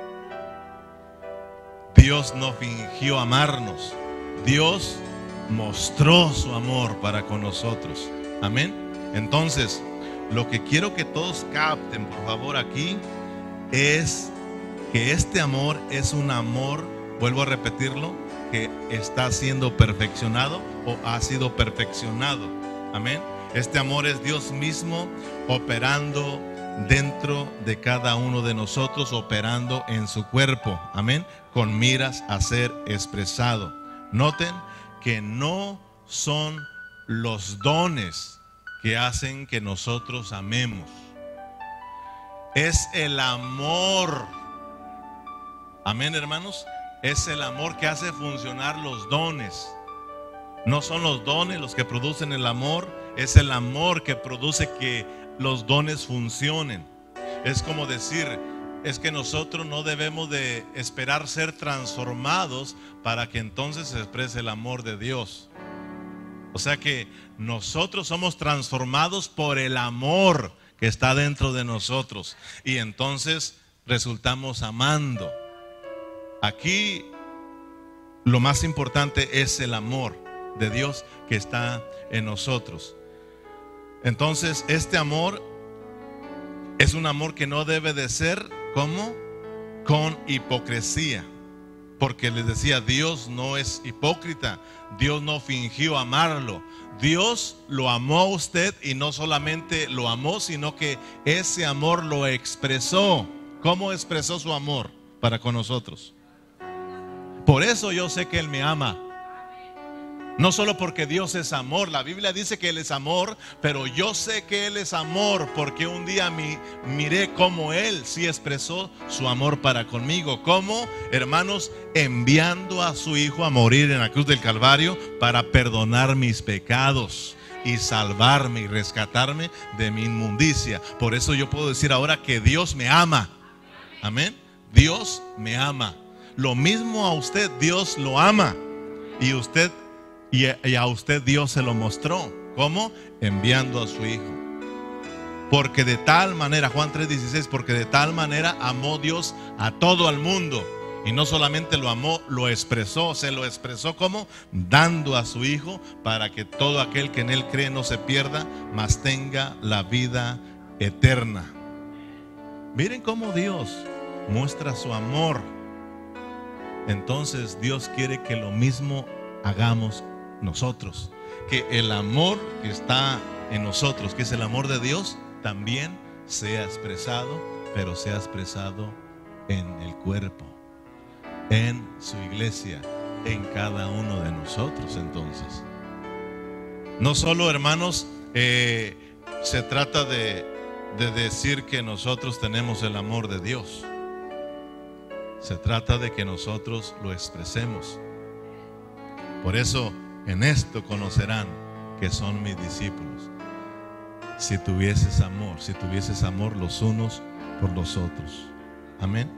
Dios no fingió amarnos. Dios mostró su amor para con nosotros. Amén. Entonces, lo que quiero que todos capten, por favor, aquí es que este amor es un amor, vuelvo a repetirlo, que está siendo perfeccionado o ha sido perfeccionado. Amén. Este amor es Dios mismo operando dentro de cada uno de nosotros, operando en su cuerpo. Amén. Con miras a ser expresado. Noten que no son los dones que hacen que nosotros amemos. Es el amor. Amén, hermanos. Es el amor que hace funcionar los dones. No son los dones los que producen el amor, es el amor que produce que los dones funcionen. Es como decir, es que nosotros no debemos de esperar ser transformados para que entonces se exprese el amor de Dios. O sea que nosotros somos transformados por el amor que está dentro de nosotros, y entonces resultamos amando. Aquí lo más importante es el amor de Dios que está en nosotros. Entonces este amor es un amor que no debe de ser como con hipocresía, porque les decía, Dios no es hipócrita. Dios no fingió amarlo. Dios lo amó a usted, y no solamente lo amó, sino que ese amor lo expresó. ¿Cómo expresó su amor para con nosotros? Por eso yo sé que Él me ama. No solo porque Dios es amor. La Biblia dice que Él es amor, pero yo sé que Él es amor porque un día miré cómo Él sí expresó su amor para conmigo. ¿Cómo? Hermanos, enviando a su Hijo a morir en la cruz del Calvario para perdonar mis pecados y salvarme y rescatarme de mi inmundicia. Por eso yo puedo decir ahora que Dios me ama. Amén. Dios me ama. Lo mismo a usted, Dios lo ama. Y a usted Dios se lo mostró. ¿Cómo? Enviando a su Hijo. Porque de tal manera, Juan 3:16, porque de tal manera amó Dios a todo el mundo. Y no solamente lo amó, lo expresó. Se lo expresó ¿cómo? Dando a su Hijo, para que todo aquel que en Él cree no se pierda, mas tenga la vida eterna. Miren cómo Dios muestra su amor. Entonces Dios quiere que lo mismo hagamos nosotros, que el amor que está en nosotros, que es el amor de Dios, también sea expresado, pero sea expresado en el cuerpo, en su iglesia, en cada uno de nosotros. Entonces, no solo, hermanos, se trata de decir que nosotros tenemos el amor de Dios. Se trata de que nosotros lo expresemos. Por eso, en esto conocerán que son mis discípulos, si tuvieses amor los unos por los otros. Amén.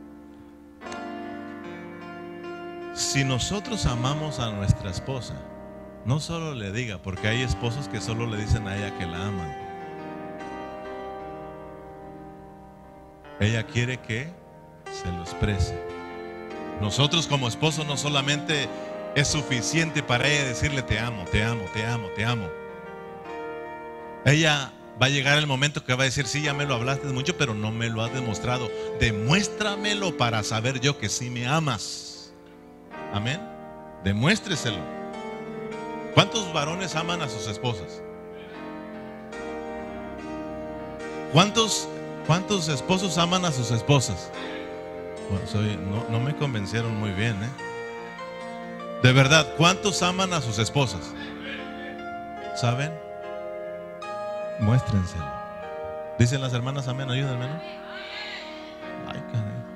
Si nosotros amamos a nuestra esposa, no solo le diga, porque hay esposos que solo le dicen a ella que la aman. Ella quiere que se lo exprese. Nosotros como esposos no solamente es suficiente para ella decirle te amo, te amo, te amo, te amo. Ella va a llegar el momento que va a decir, sí, ya me lo hablaste mucho, pero no me lo has demostrado. Demuéstramelo para saber yo que sí me amas. Amén. Demuéstreselo. ¿Cuántos varones aman a sus esposas? ¿Cuántos esposos aman a sus esposas? Bueno, no me convencieron muy bien, De verdad, ¿cuántos aman a sus esposas? ¿Saben? Muéstrenselo. Dicen las hermanas amén, ayúdenme, ¿no? Ay, caray.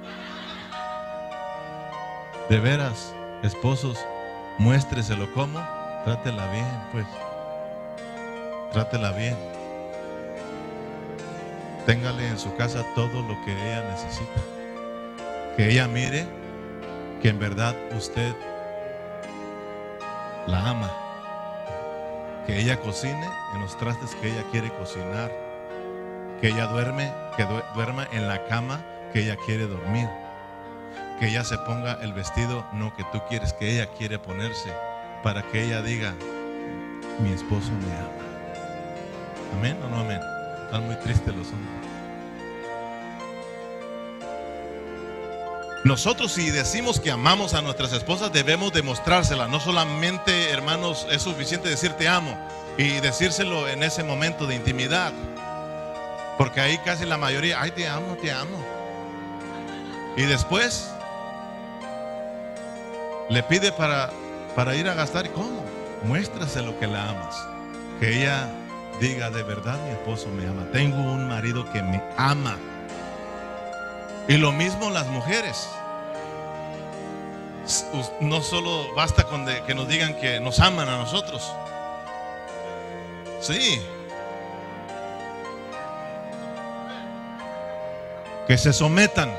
De veras, esposos, muéstreselo. ¿Cómo? Trátela bien, pues. Trátela bien. Téngale en su casa todo lo que ella necesita. Que ella mire que en verdad usted la ama, que ella cocine en los trastes que ella quiere cocinar, que ella duerma en la cama que ella quiere dormir, que ella se ponga el vestido no que tú quieres, que ella quiere ponerse, para que ella diga: mi esposo me ama. ¿Amén o no amén? Están muy tristes los hombres. Nosotros, si decimos que amamos a nuestras esposas, debemos demostrársela. No solamente, hermanos, es suficiente decir te amo y decírselo en ese momento de intimidad, porque ahí casi la mayoría, ay, te amo, te amo. Y después le pide para ir a gastar. ¿Y cómo? Muéstraselo que la amas, que ella diga: de verdad mi esposo me ama, tengo un marido que me ama. Y lo mismo las mujeres. No solo basta con que nos digan que nos aman a nosotros. Sí. Que se sometan.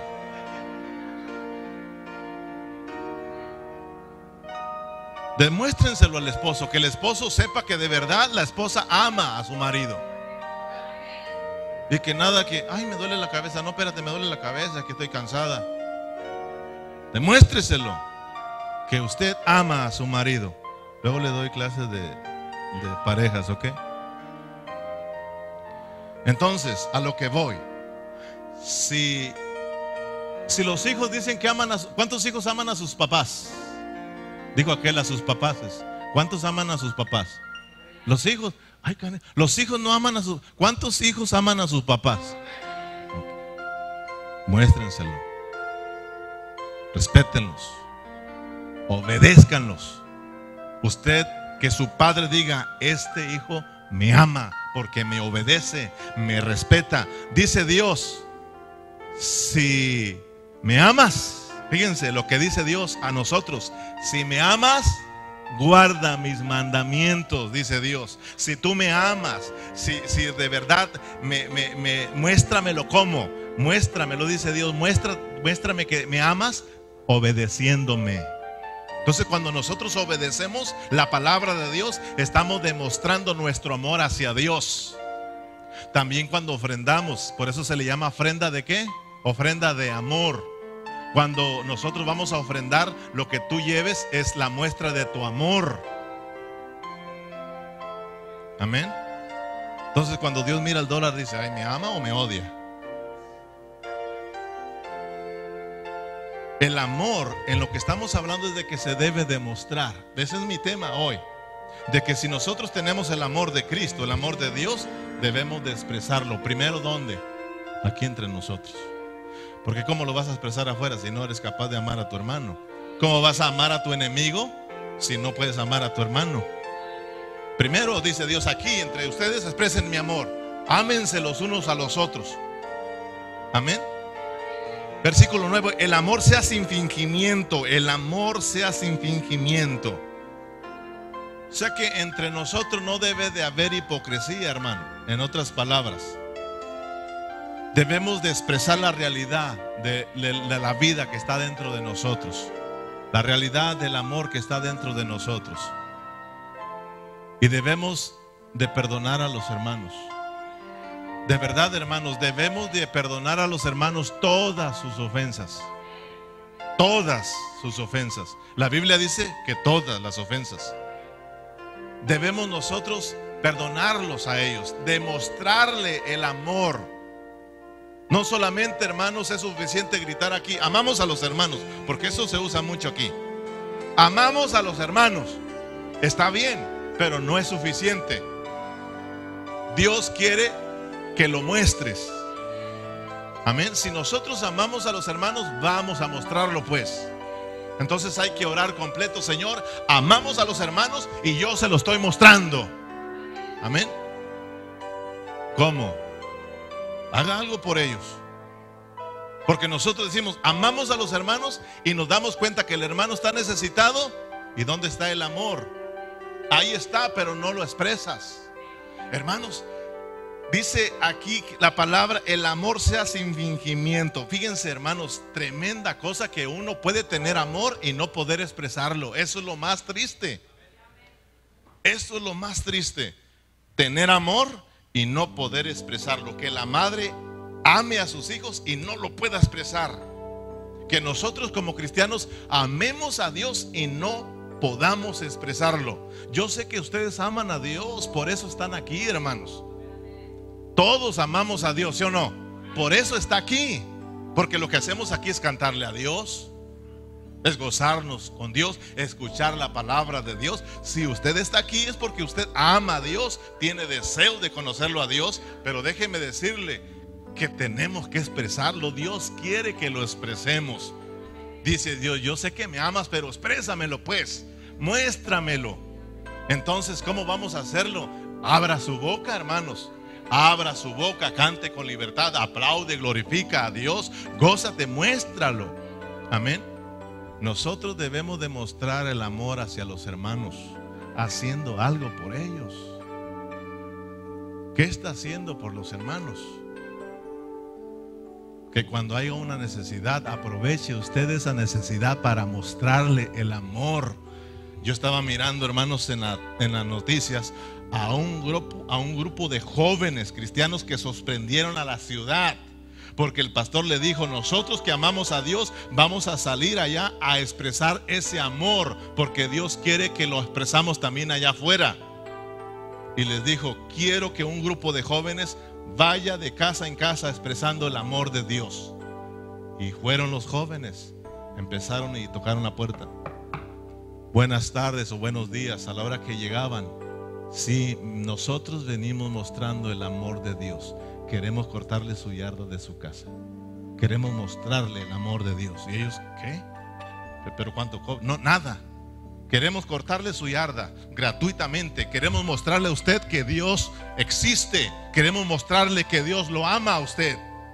Demuéstrenselo al esposo, que el esposo sepa que de verdad la esposa ama a su marido. Y que nada que, ay, me duele la cabeza. No, espérate, me duele la cabeza, que estoy cansada. Demuéstreselo que usted ama a su marido. Luego le doy clases de parejas, ¿ok? Entonces, a lo que voy. Si los hijos dicen que aman ¿cuántos hijos aman a sus papás? Dijo aquel, a sus papás. ¿Cuántos aman a sus papás? Los hijos. Ay, los hijos no aman a sus. ¿Cuántos hijos aman a sus papás? Okay. Muéstrenselo. Respétenlos. Obedézcanlos. Usted, que su padre diga: este hijo me ama porque me obedece, me respeta. Dice Dios: si me amas, fíjense lo que dice Dios a nosotros: si me amas, guarda mis mandamientos, dice Dios. Si tú me amas, si de verdad muéstramelo. ¿Cómo? Muéstramelo, dice Dios. Muéstrame que me amas obedeciéndome. Entonces, cuando nosotros obedecemos la palabra de Dios, estamos demostrando nuestro amor hacia Dios. También cuando ofrendamos, por eso se le llama ofrenda de ¿qué? Ofrenda de amor. Cuando nosotros vamos a ofrendar, lo que tú lleves es la muestra de tu amor. Amén. Entonces, cuando Dios mira el dólar, dice: ay, ¿me ama o me odia? El amor, en lo que estamos hablando, es de que se debe demostrar. Ese es mi tema hoy. De que si nosotros tenemos el amor de Cristo, el amor de Dios, debemos de expresarlo. Primero, ¿dónde? Aquí entre nosotros. Porque ¿cómo lo vas a expresar afuera si no eres capaz de amar a tu hermano? ¿Cómo vas a amar a tu enemigo si no puedes amar a tu hermano? Primero, dice Dios, aquí entre ustedes expresen mi amor. Ámense los unos a los otros. Amén. Versículo 9: el amor sea sin fingimiento. El amor sea sin fingimiento. O sea que entre nosotros no debe de haber hipocresía, hermano. En otras palabras, debemos de expresar la realidad de la vida que está dentro de nosotros, la realidad del amor que está dentro de nosotros. Y debemos de perdonar a los hermanos. De verdad, hermanos, debemos de perdonar a los hermanos todas sus ofensas. Todas sus ofensas. La Biblia dice que todas las ofensas. Debemos nosotros perdonarlos a ellos, demostrarle el amor. No solamente, hermanos, es suficiente gritar aquí: amamos a los hermanos, porque eso se usa mucho aquí. Amamos a los hermanos, está bien, pero no es suficiente. Dios quiere que lo muestres. Amén. Si nosotros amamos a los hermanos, vamos a mostrarlo, pues. Entonces hay que orar completo: Señor, amamos a los hermanos y yo se lo estoy mostrando. Amén. ¿Cómo? Haga algo por ellos. Porque nosotros decimos: amamos a los hermanos, y nos damos cuenta que el hermano está necesitado. ¿Y dónde está el amor? Ahí está, pero no lo expresas. Hermanos,
Dice aquí la palabra, el amor sea sin fingimiento. Fíjense, hermanos, tremenda cosa que uno puede tener amor y no poder expresarlo. Eso es lo más triste. Eso es lo más triste. Tener amor y no poder expresarlo. Que la madre ame a sus hijos y no lo pueda expresar. Que nosotros como cristianos amemos a Dios y no podamos expresarlo. Yo sé que ustedes aman a Dios, por eso están aquí, hermanos. Todos amamos a Dios, ¿sí o no? Por eso está aquí. Porque lo que hacemos aquí es cantarle a Dios, es gozarnos con Dios, escuchar la palabra de Dios. Si usted está aquí es porque usted ama a Dios, tiene deseo de conocerlo a Dios. Pero déjeme decirle que tenemos que expresarlo. Dios quiere que lo expresemos. Dice Dios, yo sé que me amas, pero exprésamelo pues, muéstramelo. Entonces, ¿cómo vamos a hacerlo? Abra su boca, hermanos. Abra su boca, cante con libertad, aplaude, glorifica a Dios, gózate, muéstralo. Amén. Nosotros debemos demostrar el amor hacia los hermanos, haciendo algo por ellos. ¿Qué está haciendo por los hermanos? Que cuando haya una necesidad, aproveche usted esa necesidad para mostrarle el amor. Yo estaba mirando, hermanos, en las noticias a un grupo de jóvenes cristianos que sorprendieron a la ciudad, porque el pastor le dijo, nosotros que amamos a Dios vamos a salir allá a expresar ese amor, porque Dios quiere que lo expresamos también allá afuera. Y les dijo, quiero que un grupo de jóvenes vaya de casa en casa expresando el amor de Dios. Y fueron los jóvenes, empezaron y tocaron la puerta. Buenas tardes o buenos días. A la hora que llegaban, sí, nosotros venimos mostrando el amor de Dios. Queremos cortarle su yarda de su casa. Queremos mostrarle el amor de Dios. Y ellos, ¿qué? ¿Pero cuánto cobra? No, nada. Queremos cortarle su yarda gratuitamente. Queremos mostrarle a usted que Dios existe. Queremos mostrarle que Dios lo ama a usted.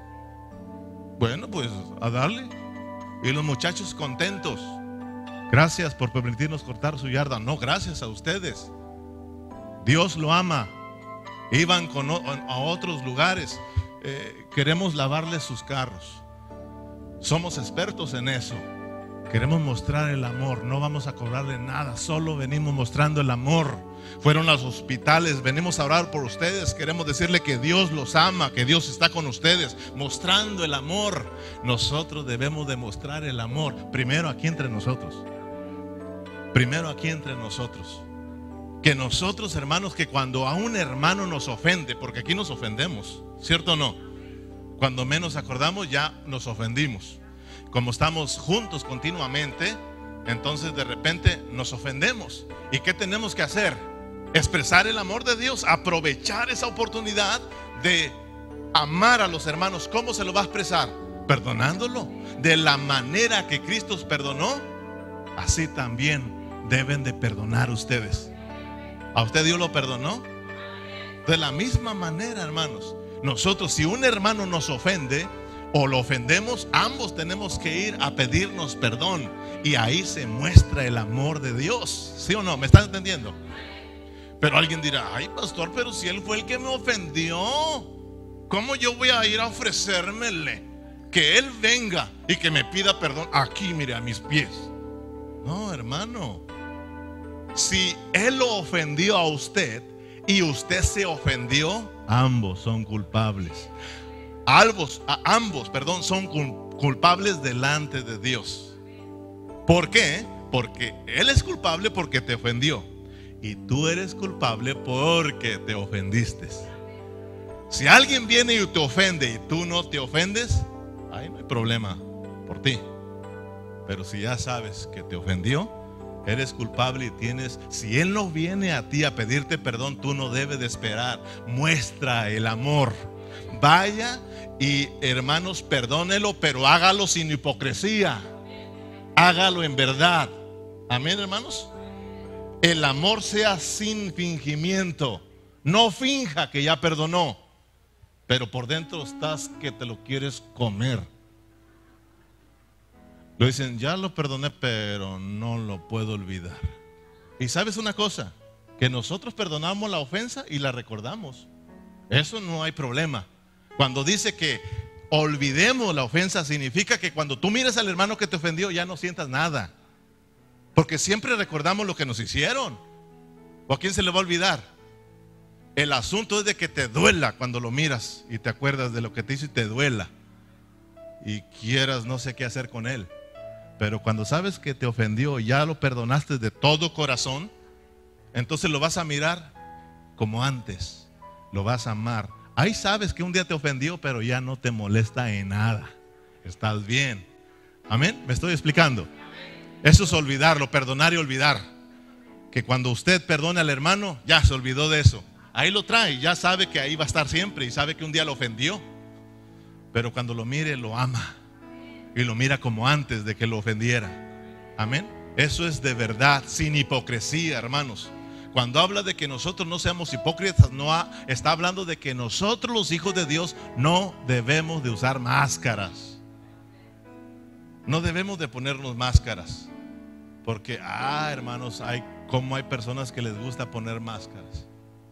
Bueno, pues a darle. Y los muchachos contentos. Gracias por permitirnos cortar su yarda. No, gracias a ustedes. Dios lo ama. Iban a otros lugares. Queremos lavarles sus carros. Somos expertos en eso. Queremos mostrar el amor. No vamos a cobrarle nada. Solo venimos mostrando el amor. Fueron a los hospitales. Venimos a orar por ustedes. Queremos decirle que Dios los ama, que Dios está con ustedes, mostrando el amor. Nosotros debemos demostrar el amor. Primero aquí entre nosotros. Primero aquí entre nosotros. Que nosotros, hermanos, que cuando a un hermano nos ofende, porque aquí nos ofendemos, ¿cierto o no? Cuando menos acordamos ya nos ofendimos. Como estamos juntos continuamente, entonces de repente nos ofendemos. ¿Y qué tenemos que hacer? Expresar el amor de Dios, aprovechar esa oportunidad de amar a los hermanos. ¿Cómo se lo va a expresar? Perdonándolo. De la manera que Cristo os perdonó, así también deben de perdonar ustedes. ¿A usted Dios lo perdonó? De la misma manera, hermanos. Nosotros, si un hermano nos ofende o lo ofendemos, ambos tenemos que ir a pedirnos perdón. Y ahí se muestra el amor de Dios. ¿Sí o no? ¿Me están entendiendo? Pero alguien dirá, ay pastor, pero si él fue el que me ofendió, ¿cómo yo voy a ir a ofrecérmele? Que él venga y que me pida perdón aquí, mire, a mis pies. No, hermano. Si él lo ofendió a usted y usted se ofendió, ambos son culpables. Ambos, son culpables delante de Dios. ¿Por qué? Porque él es culpable porque te ofendió y tú eres culpable porque te ofendiste. Si alguien viene y te ofende y tú no te ofendes, ahí no hay problema por ti. Pero si ya sabes que te ofendió, eres culpable y tienes, si él no viene a ti a pedirte perdón, tú no debes de esperar. Muestra el amor. Vaya y, hermanos, perdónelo, pero hágalo sin hipocresía. Hágalo en verdad. Amén, hermanos. El amor sea sin fingimiento. No finja que ya perdonó, pero por dentro estás que te lo quieres comer. Lo dicen, ya lo perdoné, pero no lo puedo olvidar. Y sabes una cosa, que nosotros perdonamos la ofensa y la recordamos. Eso no hay problema. Cuando dice que olvidemos la ofensa, significa que cuando tú mires al hermano que te ofendió, ya no sientas nada. Porque siempre recordamos lo que nos hicieron. ¿O a quién se le va a olvidar? El asunto es de que te duela cuando lo miras y te acuerdas de lo que te hizo y te duela. Y quieras no sé qué hacer con él. Pero cuando sabes que te ofendió y ya lo perdonaste de todo corazón, entonces lo vas a mirar como antes. Lo vas a amar. Ahí sabes que un día te ofendió, pero ya no te molesta en nada. Estás bien. Amén. ¿Me estoy explicando? Eso es olvidarlo, perdonar y olvidar. Que cuando usted perdone al hermano, ya se olvidó de eso. Ahí lo trae, ya sabe que ahí va a estar siempre y sabe que un día lo ofendió. Pero cuando lo mire, lo ama. Y lo mira como antes de que lo ofendiera. Amén. Eso es de verdad, sin hipocresía, hermanos. Cuando habla de que nosotros no seamos hipócritas, está hablando de que nosotros, los hijos de Dios, no debemos de usar máscaras. No debemos de ponernos máscaras. Porque, hermanos, hay personas que les gusta poner máscaras.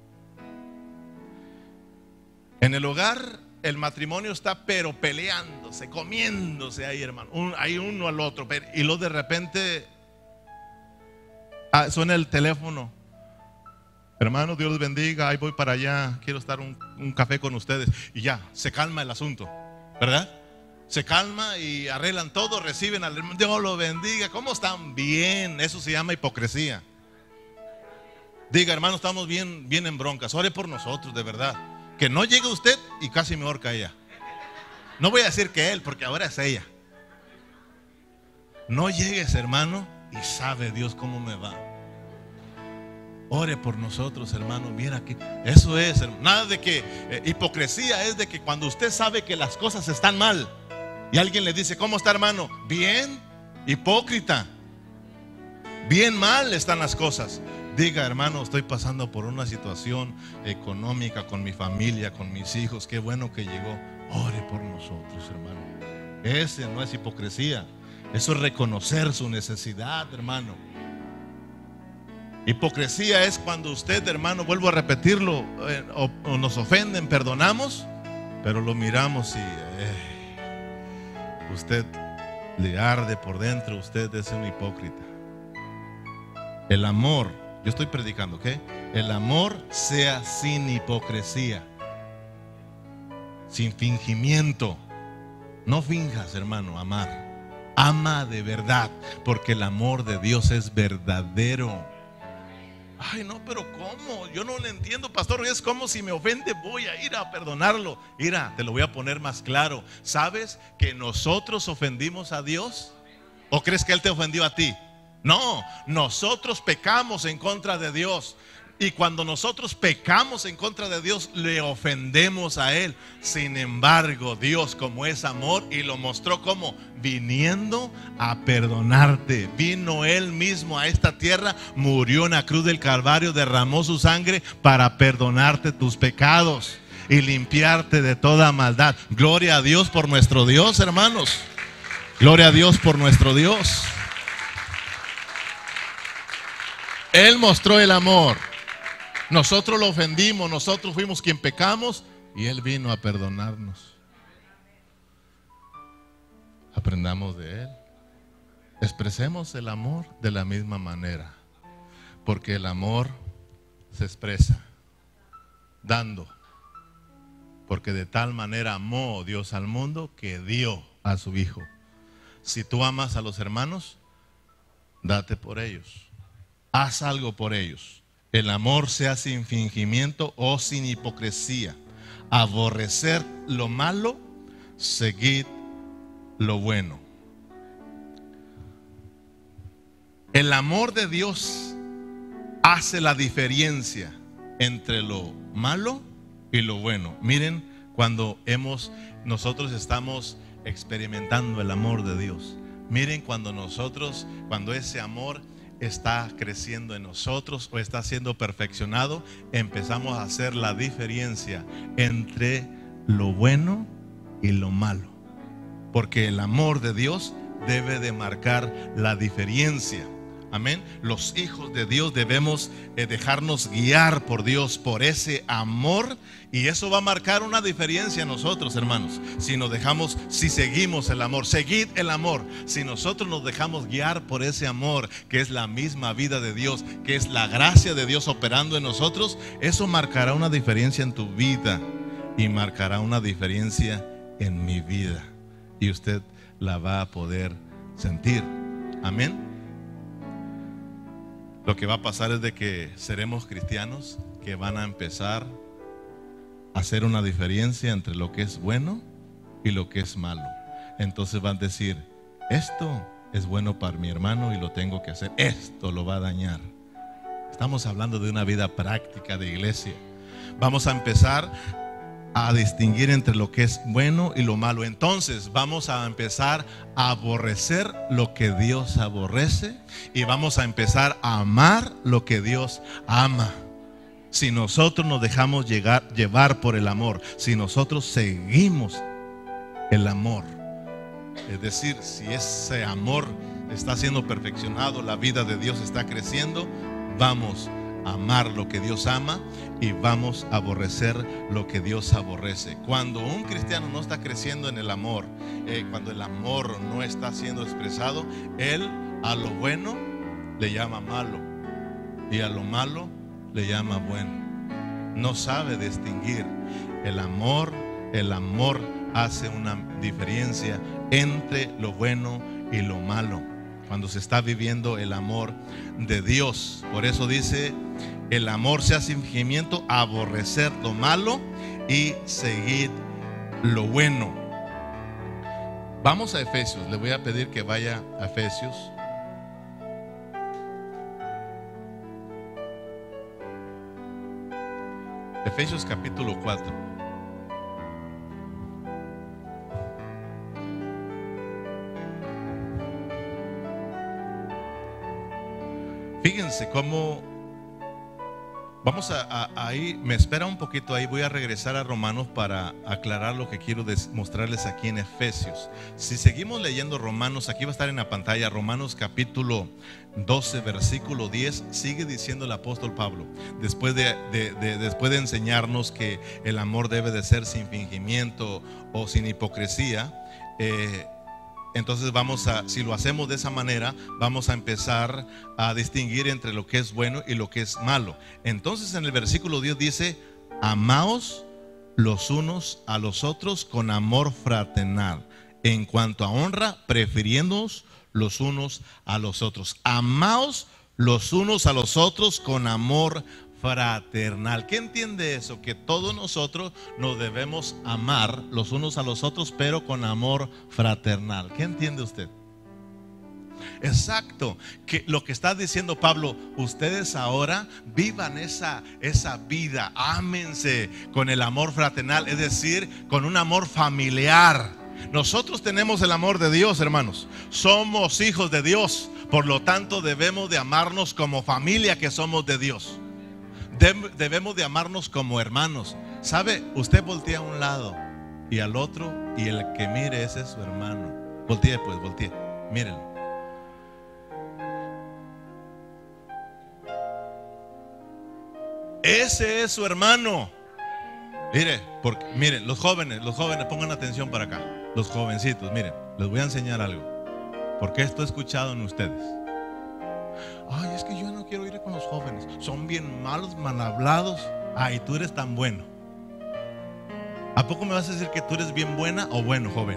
En el hogar, el matrimonio está pero peleándose, comiéndose ahí, hermano. Hay uno al otro. Y luego de repente suena el teléfono. Hermano, Dios los bendiga, ahí voy para allá, quiero estar un café con ustedes. Y ya, se calma el asunto, ¿verdad? Se calma y arreglan todo, reciben al hermano, Dios los bendiga. ¿Cómo están? Bien. Eso se llama hipocresía. Diga, hermano, estamos bien en broncas. Ore por nosotros, de verdad. Que no llegue usted y casi me ahorca ella. No voy a decir que él, porque ahora es ella. No llegues, hermano, y sabe Dios cómo me va. Ore por nosotros, hermano. Mira que eso es, hermano. Nada de que hipocresía es de que cuando usted sabe que las cosas están mal y alguien le dice, ¿cómo está, hermano? Bien. Hipócrita. Bien mal están las cosas. Diga, hermano, estoy pasando por una situación económica con mi familia, con mis hijos. Qué bueno que llegó. Ore por nosotros, hermano. Ese no es hipocresía. Eso es reconocer su necesidad, hermano. Hipocresía es cuando usted, hermano, vuelvo a repetirlo, o nos ofenden, perdonamos, pero lo miramos y usted le arde por dentro. Usted es un hipócrita. El amor, yo estoy predicando, ¿qué? El amor sea sin hipocresía, sin fingimiento. No finjas, hermano, amar. Ama de verdad, porque el amor de Dios es verdadero. Ay, no, pero ¿cómo? Yo no lo entiendo, pastor. Es como si me ofende, voy a ir a perdonarlo. Mira, te lo voy a poner más claro. ¿Sabes que nosotros ofendimos a Dios? ¿O crees que Él te ofendió a ti? No, nosotros pecamos en contra de Dios. Y cuando nosotros pecamos en contra de Dios, le ofendemos a Él. Sin embargo, Dios, como es amor, y lo mostró como viniendo a perdonarte. Vino Él mismo a esta tierra, murió en la cruz del Calvario, derramó su sangre para perdonarte tus pecados y limpiarte de toda maldad. Gloria a Dios por nuestro Dios, hermanos. Gloria a Dios por nuestro Dios. Él mostró el amor. Nosotros lo ofendimos, nosotros fuimos quien pecamos y Él vino a perdonarnos. Aprendamos de Él. Expresemos el amor de la misma manera, porque el amor se expresa dando. Porque de tal manera amó Dios al mundo que dio a su Hijo. Si tú amas a los hermanos, date por ellos. Haz algo por ellos. El amor sea sin fingimiento o sin hipocresía. Aborrecer lo malo, seguid lo bueno. El amor de Dios hace la diferencia entre lo malo y lo bueno. Miren, cuando nosotros estamos experimentando el amor de Dios. Miren cuando ese amor está creciendo en nosotros o está siendo perfeccionado, empezamos a hacer la diferencia entre lo bueno y lo malo, porque el amor de Dios debe de marcar la diferencia. Amén. Los hijos de Dios debemos dejarnos guiar por Dios, por ese amor, y eso va a marcar una diferencia en nosotros, hermanos. Si nos dejamos, si seguimos el amor, seguid el amor. Si nosotros nos dejamos guiar por ese amor, que es la misma vida de Dios, que es la gracia de Dios operando en nosotros, eso marcará una diferencia en tu vida y marcará una diferencia en mi vida, y usted la va a poder sentir. Amén. Lo que va a pasar es de que seremos cristianos que van a empezar a hacer una diferencia entre lo que es bueno y lo que es malo. Entonces van a decir, esto es bueno para mi hermano y lo tengo que hacer, esto lo va a dañar. Estamos hablando de una vida práctica de iglesia. Vamos a empezar a distinguir entre lo que es bueno y lo malo. Entonces vamos a empezar a aborrecer lo que Dios aborrece, y vamos a empezar a amar lo que Dios ama. Si nosotros nos dejamos llevar por el amor, si nosotros seguimos el amor, es decir, si ese amor está siendo perfeccionado, la vida de Dios está creciendo, vamos a amar lo que Dios ama y vamos a aborrecer lo que Dios aborrece. Cuando un cristiano no está creciendo en el amor, cuando el amor no está siendo expresado, él a lo bueno le llama malo y a lo malo le llama bueno. No sabe distinguir el amor. El amor hace una diferencia entre lo bueno y lo malo, cuando se está viviendo el amor de Dios. Por eso dice, el amor sea sin fingimiento, aborrecer lo malo y seguir lo bueno. Vamos a Efesios. Le voy a pedir que vaya a Efesios. Efesios capítulo 4. Fíjense cómo vamos ahí, me espera un poquito ahí, voy a regresar a Romanos para aclarar lo que quiero mostrarles aquí en Efesios. Si seguimos leyendo Romanos, aquí va a estar en la pantalla, Romanos capítulo 12, versículo 10, sigue diciendo el apóstol Pablo, después de enseñarnos que el amor debe de ser sin fingimiento o sin hipocresía. Entonces si lo hacemos de esa manera, vamos a empezar a distinguir entre lo que es bueno y lo que es malo. Entonces en el versículo 10 dice, amaos los unos a los otros con amor fraternal, en cuanto a honra, prefiriéndoos los unos a los otros. Amaos los unos a los otros con amor fraternal. ¿Qué entiende eso? Que todos nosotros nos debemos amar los unos a los otros, pero con amor fraternal. ¿Qué entiende usted? Exacto, que lo que está diciendo Pablo, ustedes ahora vivan esa vida, ámense con el amor fraternal, es decir, con un amor familiar. Nosotros tenemos el amor de Dios, hermanos. Somos hijos de Dios, por lo tanto debemos de amarnos como familia que somos de Dios. Debemos de amarnos como hermanos. ¿Sabe? Usted voltea a un lado y al otro, y el que mire, ese es su hermano. Voltee pues, voltee, mírenlo. Ese es su hermano. Miren, los jóvenes, pongan atención para acá. Los jovencitos, miren, les voy a enseñar algo, porque esto he escuchado en ustedes. Ay, es que yo no quiero ir con los jóvenes, son bien malos, mal hablados. Ay, tú eres tan bueno. ¿A poco me vas a decir que tú eres bien buena o bueno, joven?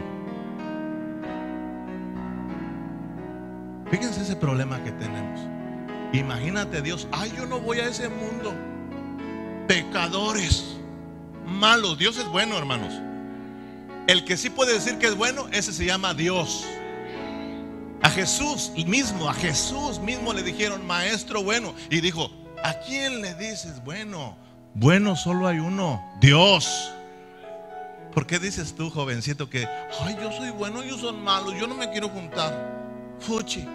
Fíjense ese problema que tenemos. Imagínate Dios, ay, yo no voy a ese mundo. Pecadores, malos. Dios es bueno, hermanos. El que sí puede decir que es bueno, ese se llama Dios. A Jesús mismo le dijeron, maestro bueno, y dijo, ¿a quién le dices bueno? Bueno solo hay uno, Dios. ¿Por qué dices tú, jovencito, que ay, yo soy bueno, ellos son malos, yo no me quiero juntar? Fuchi.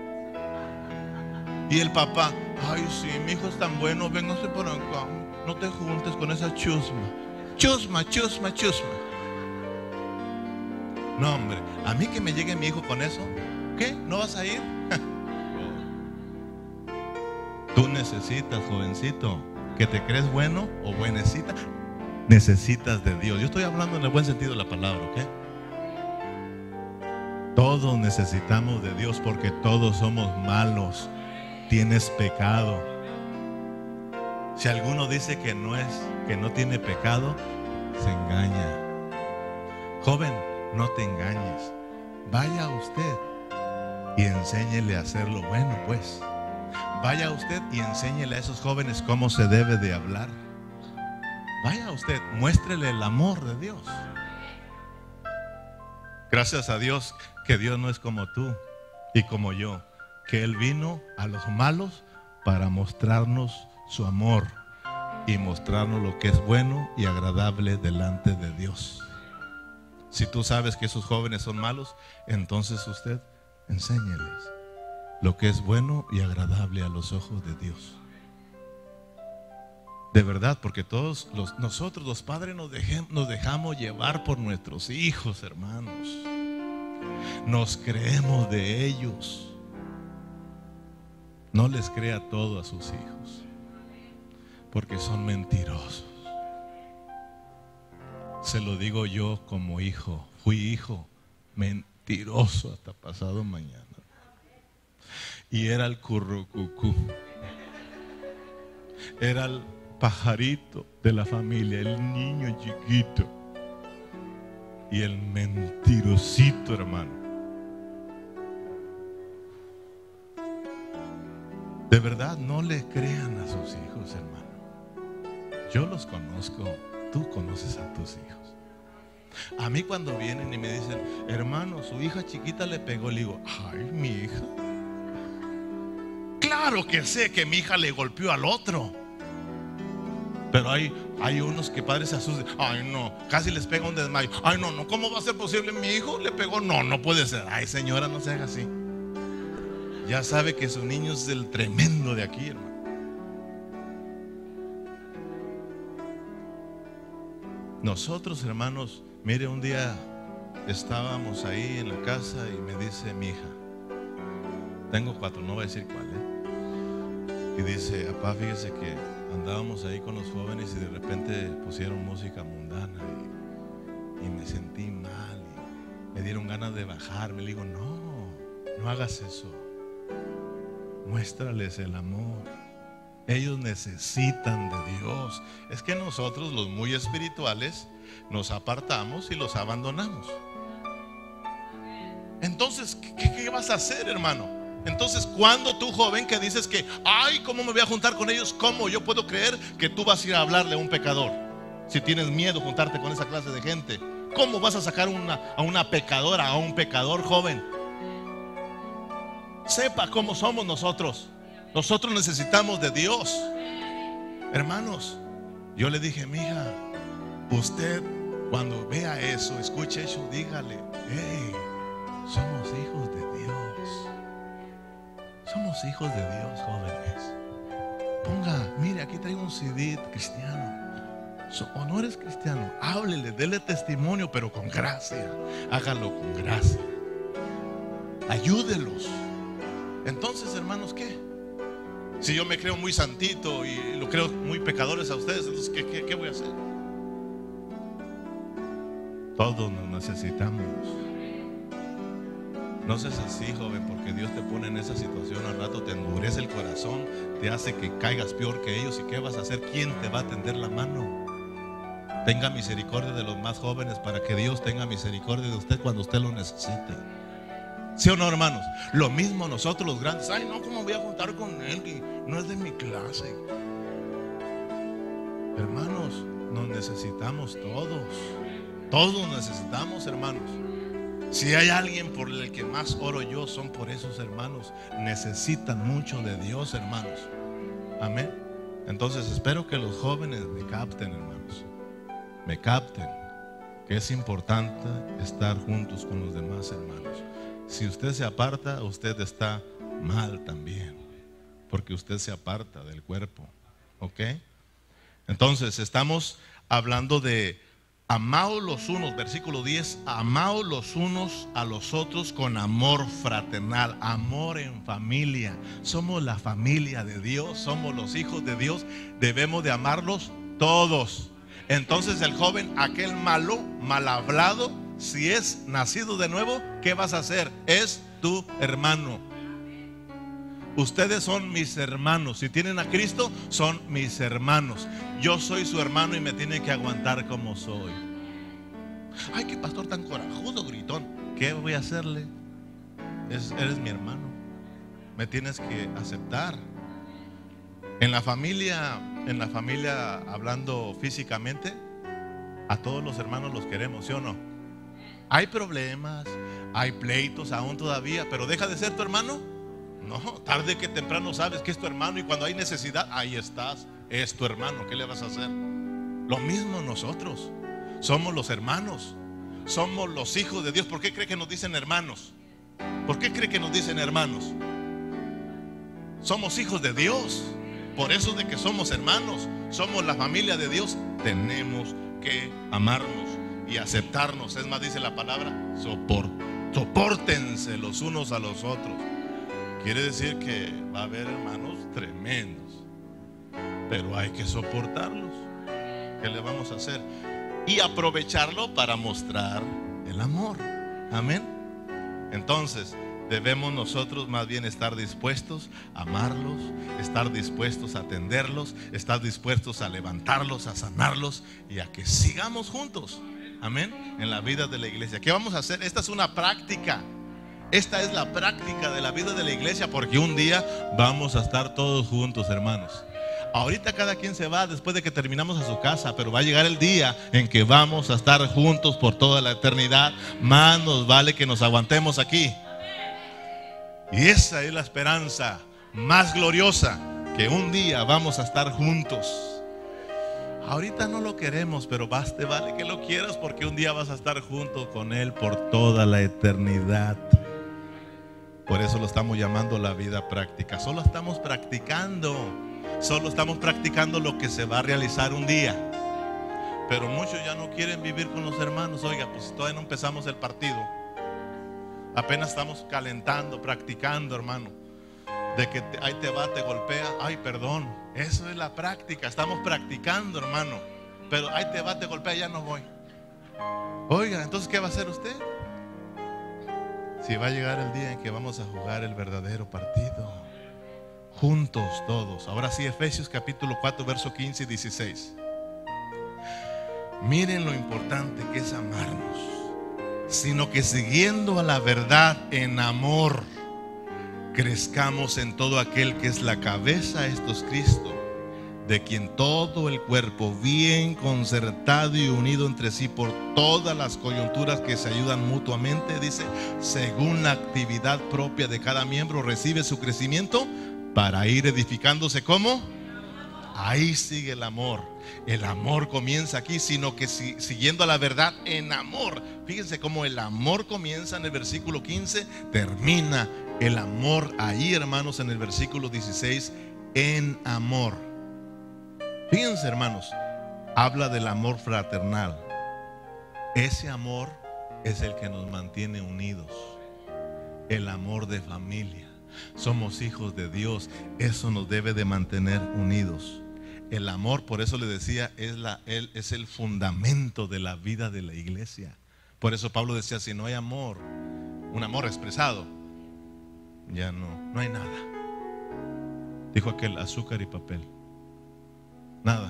Y el papá, ay, sí, mi hijo es tan bueno, véngase por acá, no te juntes con esa chusma. Chusma. No, hombre, a mí que me llegue mi hijo con eso, ¿qué? ¿No vas a ir? Tú necesitas, jovencito, que te crees bueno o buenecita, necesitas de Dios. Yo estoy hablando en el buen sentido de la palabra, ¿ok? Todos necesitamos de Dios porque todos somos malos. Tienes pecado. Si alguno dice que no tiene pecado, se engaña. Joven, no te engañes. Vaya usted y enséñele a hacer lo bueno, pues. Vaya usted y enséñele a esos jóvenes cómo se debe de hablar. Vaya usted, muéstrele el amor de Dios. Gracias a Dios que Dios no es como tú y como yo, que Él vino a los malos para mostrarnos su amor y mostrarnos lo que es bueno y agradable delante de Dios. Si tú sabes que esos jóvenes son malos, entonces usted enséñeles lo que es bueno y agradable a los ojos de Dios. De verdad, porque todos nosotros los padres nos dejamos llevar por nuestros hijos, hermanos. Nos creemos de ellos. No les crea todo a sus hijos, porque son mentirosos. Se lo digo yo como hijo. Fui hijo mentiroso hasta pasado mañana. Y era el currucucú. Era el pajarito de la familia, el niño chiquito. Y el mentirosito, hermano. De verdad, no le crean a sus hijos, hermano. Yo los conozco. Tú conoces a tus hijos. A mí cuando vienen y me dicen, hermano, su hija chiquita le pegó, le digo, ay, mi hija. Claro que sé que mi hija le golpeó al otro. Pero hay unos que padres se asustan. Ay, no, casi les pega un desmayo. Ay, no, ¿cómo va a ser posible? Mi hijo le pegó. No puede ser. Ay, señora, no se haga así. Ya sabe que su niño es el tremendo de aquí, hermano. Nosotros, hermanos, mire, un día estábamos ahí en la casa y me dice mi hija, tengo 4, no voy a decir cuál, y dice, papá, fíjese que andábamos ahí con los jóvenes y de repente pusieron música mundana y me sentí mal y me dieron ganas de bajarme. Le digo, no hagas eso. Muéstrales el amor. Ellos necesitan de Dios. Es que nosotros, los muy espirituales, nos apartamos y los abandonamos. Entonces, ¿qué vas a hacer, hermano? Entonces, cuando tú, joven, que dices que, ay, ¿cómo me voy a juntar con ellos? ¿Cómo yo puedo creer que tú vas a ir a hablarle a un pecador? Si tienes miedo a juntarte con esa clase de gente, ¿cómo vas a sacar a una pecadora, a un pecador, joven? Sepa cómo somos nosotros. Nosotros necesitamos de Dios. Hermanos, yo le dije, mija, usted cuando vea eso, escuche eso, dígale, hey, somos hijos de Dios. Somos hijos de Dios, jóvenes. Ponga, mire, aquí traigo un CD cristiano. O no eres cristiano, háblele, dele testimonio, pero con gracia. Hágalo con gracia. Ayúdelos. Entonces, hermanos, ¿qué? Si yo me creo muy santito y lo creo muy pecadores a ustedes, entonces ¿qué voy a hacer? Todos nos necesitamos. No seas así, joven, porque Dios te pone en esa situación. Al rato te endurece el corazón, te hace que caigas peor que ellos. ¿Y qué vas a hacer? ¿Quién te va a tender la mano? Tenga misericordia de los más jóvenes para que Dios tenga misericordia de usted cuando usted lo necesite. ¿Sí o no, hermanos? Lo mismo nosotros los grandes. Ay, no, ¿cómo voy a juntar con él? Que no es de mi clase. Hermanos, nos necesitamos todos. Todos necesitamos, hermanos. Si hay alguien por el que más oro yo, son por esos hermanos. Necesitan mucho de Dios, hermanos. Amén. Entonces espero que los jóvenes me capten, hermanos. Me capten que es importante estar juntos con los demás hermanos. Si usted se aparta, usted está mal también, porque usted se aparta del cuerpo. ¿Ok? Entonces estamos hablando de Amaos los unos, versículo 10, amaos los unos a los otros con amor fraternal, amor en familia. Somos la familia de Dios, somos los hijos de Dios, debemos de amarlos todos. Entonces el joven, aquel malo, mal hablado, si es nacido de nuevo, ¿qué vas a hacer? Es tu hermano. Ustedes son mis hermanos. Si tienen a Cristo, son mis hermanos. Yo soy su hermano y me tiene que aguantar como soy. Ay, qué pastor tan corajudo, gritón. ¿Qué voy a hacerle? Eres mi hermano. Me tienes que aceptar. En la familia, hablando físicamente, a todos los hermanos los queremos, ¿sí o no? Hay problemas, hay pleitos aún todavía, pero ¿deja de ser tu hermano? No, tarde que temprano sabes que es tu hermano y cuando hay necesidad, ahí estás, es tu hermano, ¿qué le vas a hacer? Lo mismo nosotros, somos los hermanos, somos los hijos de Dios. ¿Por qué cree que nos dicen hermanos? ¿Por qué cree que nos dicen hermanos? Somos hijos de Dios, por eso de que somos hermanos, somos la familia de Dios, tenemos que amarnos y aceptarnos. Es más, dice la palabra, sopórtense los unos a los otros. Quiere decir que va a haber hermanos tremendos, pero hay que soportarlos. ¿Qué le vamos a hacer? Y aprovecharlo para mostrar el amor. Amén. Entonces debemos nosotros más bien estar dispuestos a amarlos, estar dispuestos a atenderlos, estar dispuestos a levantarlos, a sanarlos y a que sigamos juntos. Amén. En la vida de la iglesia. ¿Qué vamos a hacer? Esta es una práctica. Esta es la práctica de la vida de la iglesia, porque un día vamos a estar todos juntos, hermanos. Ahorita cada quien se va después de que terminamos a su casa, pero va a llegar el día en que vamos a estar juntos por toda la eternidad. Más nos vale que nos aguantemos aquí. Y esa es la esperanza más gloriosa, que un día vamos a estar juntos. Ahorita no lo queremos, pero te vale que lo quieras, porque un día vas a estar junto con Él por toda la eternidad. Por eso lo estamos llamando la vida práctica. Solo estamos practicando lo que se va a realizar un día. Pero muchos ya no quieren vivir con los hermanos. Oiga, pues todavía no empezamos el partido, apenas estamos calentando, practicando, hermano. De que ahí te va, te golpea, ay, perdón. Eso es la práctica, estamos practicando, hermano. Pero ahí te va, te golpea, ya no voy. Oiga, entonces ¿qué va a hacer usted? Si va a llegar el día en que vamos a jugar el verdadero partido juntos todos. Ahora sí, Efesios capítulo 4, verso 15 y 16. Miren lo importante que es amarnos, sino que siguiendo a la verdad en amor, crezcamos en todo aquel que es la cabeza, esto es Cristo, de quien todo el cuerpo, bien concertado y unido entre sí por todas las coyunturas que se ayudan mutuamente, dice, según la actividad propia de cada miembro, recibe su crecimiento para ir edificándose. ¿Cómo? Ahí sigue el amor. El amor comienza aquí, sino que siguiendo a la verdad en amor. Fíjense cómo el amor comienza en el versículo 15, termina el amor ahí, hermanos, en el versículo 16, en amor. Fíjense, hermanos, habla del amor fraternal. Ese amor es el que nos mantiene unidos. El amor de familia. Somos hijos de Dios. Eso nos debe de mantener unidos. El amor, por eso le decía, es el fundamento de la vida de la iglesia. Por eso Pablo decía, si no hay amor, un amor expresado, ya no hay nada. Dijo aquel, azúcar y papel. Nada.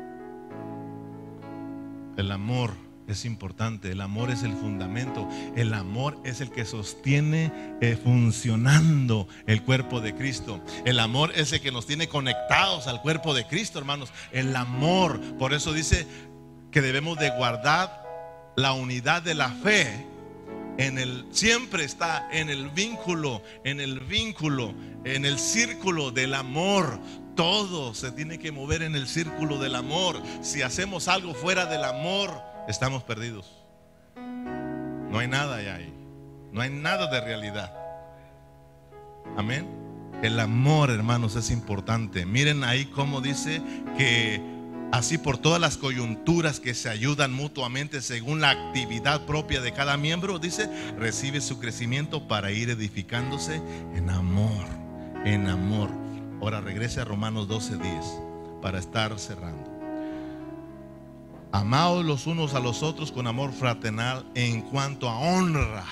El amor es importante, el amor es el fundamento, el amor es el que sostiene funcionando el cuerpo de Cristo. El amor es el que nos tiene conectados al cuerpo de Cristo, hermanos. El amor, por eso dice que debemos de guardar la unidad de la fe. Siempre está en el vínculo, en el círculo del amor. Todo se tiene que mover en el círculo del amor. Si hacemos algo fuera del amor, estamos perdidos. No hay nada ahí. No hay nada de realidad. Amén. El amor, hermanos, es importante. Miren ahí cómo dice que así por todas las coyunturas que se ayudan mutuamente según la actividad propia de cada miembro, dice, recibe su crecimiento para ir edificándose en amor, en amor. Ahora regrese a Romanos 12:10 para estar cerrando. Amaos los unos a los otros con amor fraternal en cuanto a honra,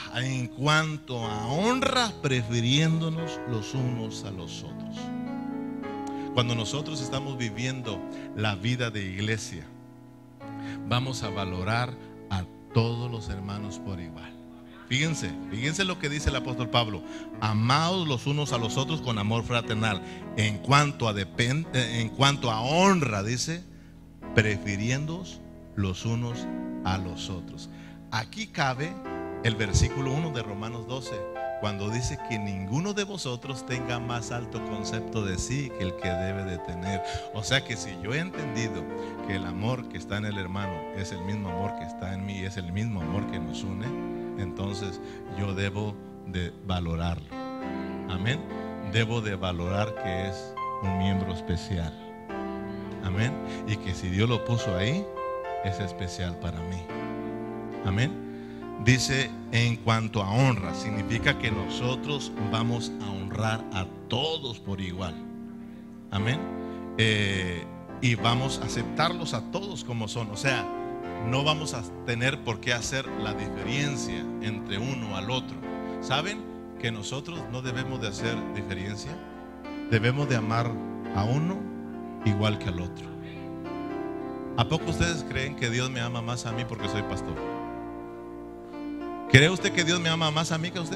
prefiriéndonos los unos a los otros. Cuando nosotros estamos viviendo la vida de iglesia, vamos a valorar a todos los hermanos por igual. Fíjense lo que dice el apóstol Pablo: amaos los unos a los otros con amor fraternal en cuanto a honra, dice, prefiriéndoos los unos a los otros. Aquí cabe el versículo 1 de Romanos 12, cuando dice que ninguno de vosotros tenga más alto concepto de sí que el que debe de tener. O sea que si yo he entendido que el amor que está en el hermano es el mismo amor que está en mí, es el mismo amor que nos une, entonces yo debo de valorarlo. Amén. Debo de valorar que es un miembro especial. Amén. Y que si Dios lo puso ahí, es especial para mí. Amén. Dice en cuanto a honra, significa que nosotros vamos a honrar a todos por igual. Amén. Y vamos a aceptarlos a todos como son. O sea, no vamos a tener por qué hacer la diferencia entre uno al otro. ¿Saben que nosotros no debemos de hacer diferencia? Debemos de amar a uno igual que al otro. ¿A poco ustedes creen que Dios me ama más a mí porque soy pastor? ¿Cree usted que Dios me ama más a mí que a usted?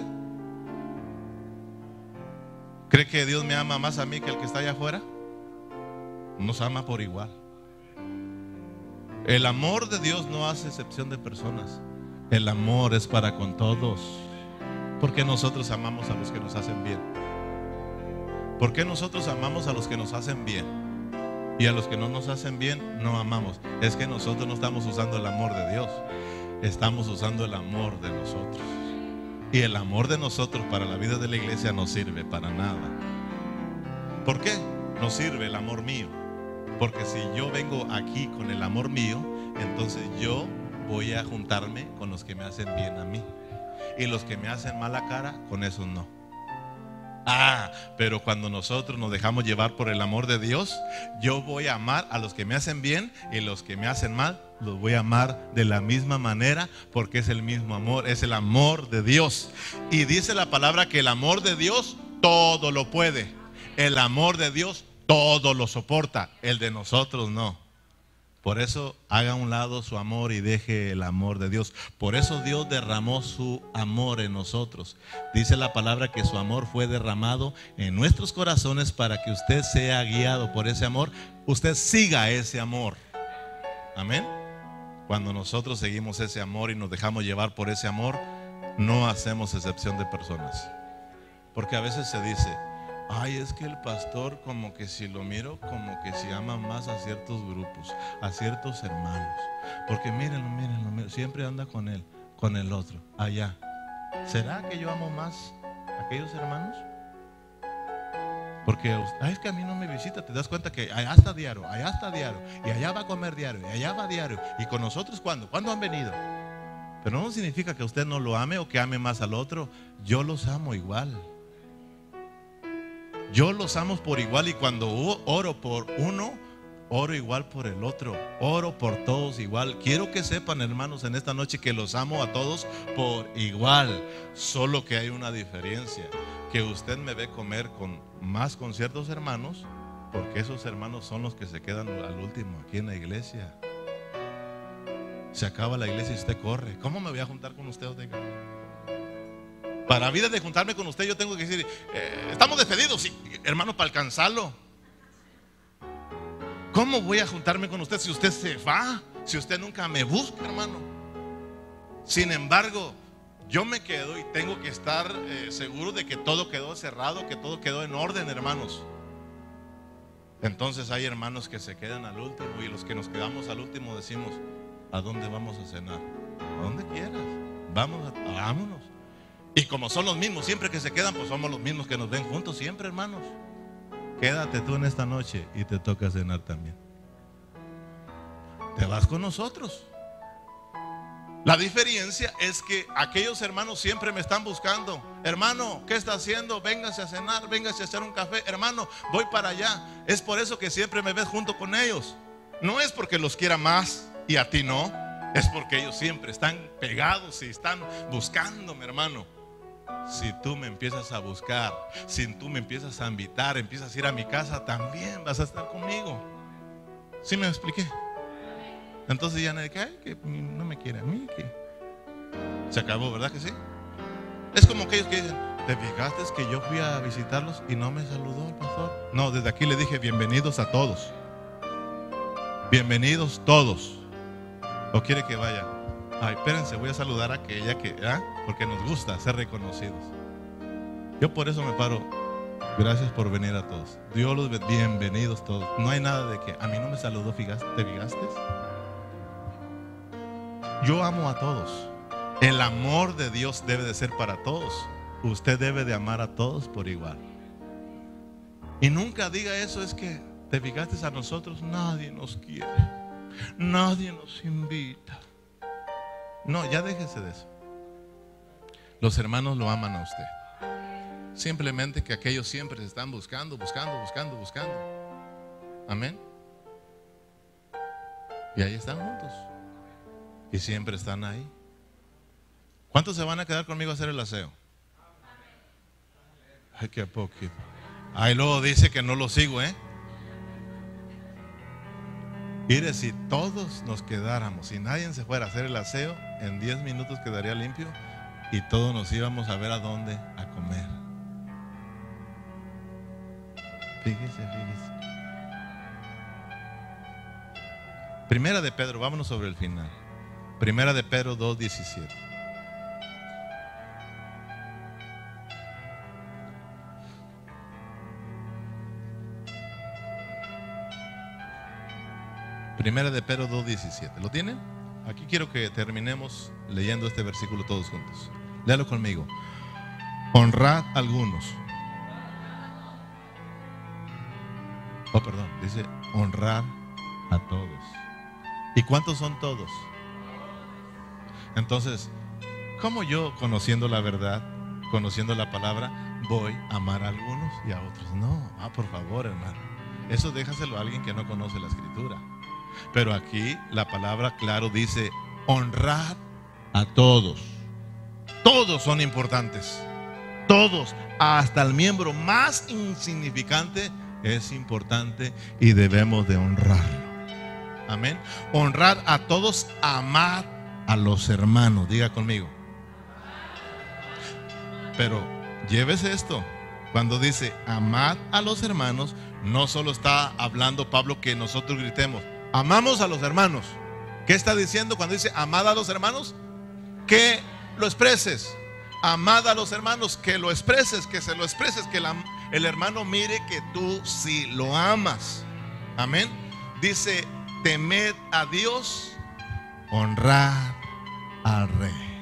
¿Cree que Dios me ama más a mí que el que está allá afuera? Nos ama por igual. El amor de Dios no hace excepción de personas. El amor es para con todos. Porque nosotros amamos a los que nos hacen bien. ¿Por qué nosotros amamos a los que nos hacen bien? Y a los que no nos hacen bien no amamos. Es que nosotros no estamos usando el amor de Dios, estamos usando el amor de nosotros. Y el amor de nosotros para la vida de la iglesia no sirve para nada. ¿Por qué no sirve el amor mío? Porque si yo vengo aquí con el amor mío, entonces yo voy a juntarme con los que me hacen bien a mí. Y los que me hacen mala cara, con esos no. Pero cuando nosotros nos dejamos llevar por el amor de Dios, yo voy a amar a los que me hacen bien, y los que me hacen mal los voy a amar de la misma manera, porque es el mismo amor, es el amor de Dios. Y dice la palabra que el amor de Dios todo lo puede. El amor de Dios todo lo soporta, el de nosotros no. Por eso haga a un lado su amor y deje el amor de Dios. Por eso Dios derramó su amor en nosotros. Dice la palabra que su amor fue derramado en nuestros corazones para que usted sea guiado por ese amor. Usted siga ese amor. Amén. Cuando nosotros seguimos ese amor y nos dejamos llevar por ese amor, no hacemos excepción de personas. Porque a veces se dice: ay, es que el pastor, como que si lo miro, como que si ama más a ciertos grupos, a ciertos hermanos. Porque mírenlo, siempre anda con él, con el otro, allá. ¿Será que yo amo más a aquellos hermanos? Porque es que a mí no me visita. Te das cuenta que allá está diario, y allá va a comer diario, y allá va diario. ¿Y con nosotros cuándo? ¿Cuándo han venido? Pero no significa que usted no lo ame o que ame más al otro. Yo los amo igual. Yo los amo por igual, y cuando oro por uno, oro igual por el otro. Oro por todos igual. Quiero que sepan, hermanos, en esta noche que los amo a todos por igual. Solo que hay una diferencia, que usted me ve comer más con ciertos hermanos, porque esos hermanos son los que se quedan al último aquí en la iglesia. Se acaba la iglesia y usted corre. ¿Cómo me voy a juntar con usted? Para vida de juntarme con usted, yo tengo que decir: estamos despedidos, sí, hermano, para alcanzarlo. ¿Cómo voy a juntarme con usted si usted se va? Si usted nunca me busca, hermano. Sin embargo, yo me quedo y tengo que estar seguro de que todo quedó cerrado, que todo quedó en orden, hermanos. Entonces hay hermanos que se quedan al último, y los que nos quedamos al último decimos: ¿a dónde vamos a cenar? A donde quieras, vámonos. Y como son los mismos, siempre que se quedan, pues somos los mismos que nos ven juntos siempre, hermanos. Quédate tú en esta noche y te toca cenar también. te vas con nosotros. La diferencia es que aquellos hermanos siempre me están buscando. Hermano, ¿qué está haciendo? Véngase a cenar, véngase a hacer un café. Hermano, voy para allá. Es por eso que siempre me ves junto con ellos. No es porque los quiera más y a ti no. Es porque ellos siempre están pegados y están buscándome, hermano. Si tú me empiezas a buscar, si tú me empiezas a invitar, empiezas a ir a mi casa, también vas a estar conmigo. ¿Sí me expliqué? Entonces ya nadie dice, que no me quiere a mí, que se acabó, ¿verdad que sí? Es como aquellos que dicen, ¿te fijaste que yo fui a visitarlos y no me saludó el pastor? No, desde aquí le dije bienvenidos a todos. Bienvenidos todos. ¿O quiere que vaya? Ay, espérense, voy a saludar a aquella que, porque nos gusta ser reconocidos. Yo por eso me paro. Gracias por venir a todos. Dios los bendiga. Bienvenidos todos. No hay nada de que a mí no me saludó, ¿te fijaste? Yo amo a todos. El amor de Dios debe de ser para todos. Usted debe de amar a todos por igual. Y nunca diga eso, es que te fijaste a nosotros, nadie nos quiere, nadie nos invita. No, ya déjese de eso. Los hermanos lo aman a usted. Simplemente que aquellos siempre se están buscando. Amén. Y ahí están juntos. Y siempre están ahí. ¿Cuántos se van a quedar conmigo a hacer el aseo? Ay, qué poquito. Ahí luego dice que no lo sigo, Mire, si todos nos quedáramos, si nadie se fuera a hacer el aseo, en 10 minutos quedaría limpio y todos nos íbamos a ver a dónde a comer. Fíjese. Primera de Pedro, vámonos sobre el final. Primera de Pedro 2:17. Primera de Pedro 2:17. ¿Lo tienen? Aquí quiero que terminemos leyendo este versículo todos juntos. Léalo conmigo. Honrad a algunos. Dice honrar a todos. ¿Y cuántos son todos? Entonces, ¿cómo yo, conociendo la verdad, conociendo la palabra, voy a amar a algunos y a otros? No, por favor, hermano. Eso déjaselo a alguien que no conoce la escritura. Pero aquí la palabra claro dice, honrad a todos. Todos son importantes. Todos, hasta el miembro más insignificante es importante y debemos de honrarlo. Amén. Honrad a todos, amad a los hermanos. Diga conmigo. Pero llévese esto. Cuando dice amad a los hermanos, no solo está hablando Pablo que nosotros gritemos amamos a los hermanos. ¿Qué está diciendo cuando dice amad a los hermanos? Que lo expreses. Amad a los hermanos, que lo expreses, que se lo expreses, que el hermano mire que tú sí lo amas. Amén. Dice temed a Dios, honrad al rey.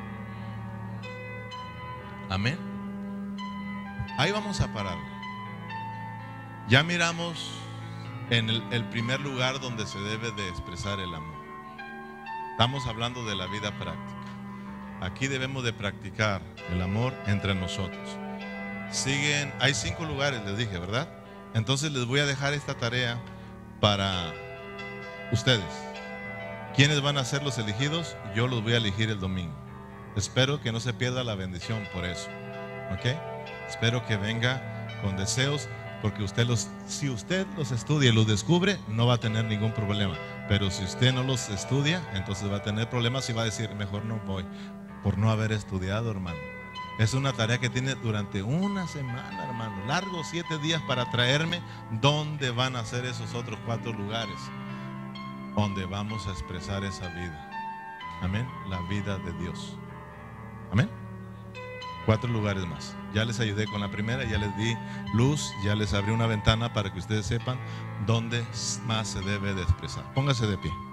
Amén. Ahí vamos a parar. Ya miramos en el primer lugar donde se debe de expresar el amor. Estamos hablando de la vida práctica. Aquí debemos de practicar el amor entre nosotros. Hay 5 lugares, les dije, ¿verdad? Entonces les voy a dejar esta tarea para ustedes. ¿Quiénes van a ser los elegidos? Yo los voy a elegir el domingo. Espero que no se pierda la bendición por eso. ¿Ok? Espero que venga con deseos. Porque si usted los estudia y los descubre, no va a tener ningún problema. Pero si usted no los estudia, entonces va a tener problemas y va a decir, mejor no voy, por no haber estudiado, hermano. Es una tarea que tiene durante una semana, hermano. Largo 7 días para traerme dónde van a ser esos otros 4 lugares donde vamos a expresar esa vida. Amén. La vida de Dios. Amén. 4 lugares más. Ya les ayudé con la primera, ya les di luz, ya les abrí una ventana para que ustedes sepan dónde más se debe de expresar. Póngase de pie.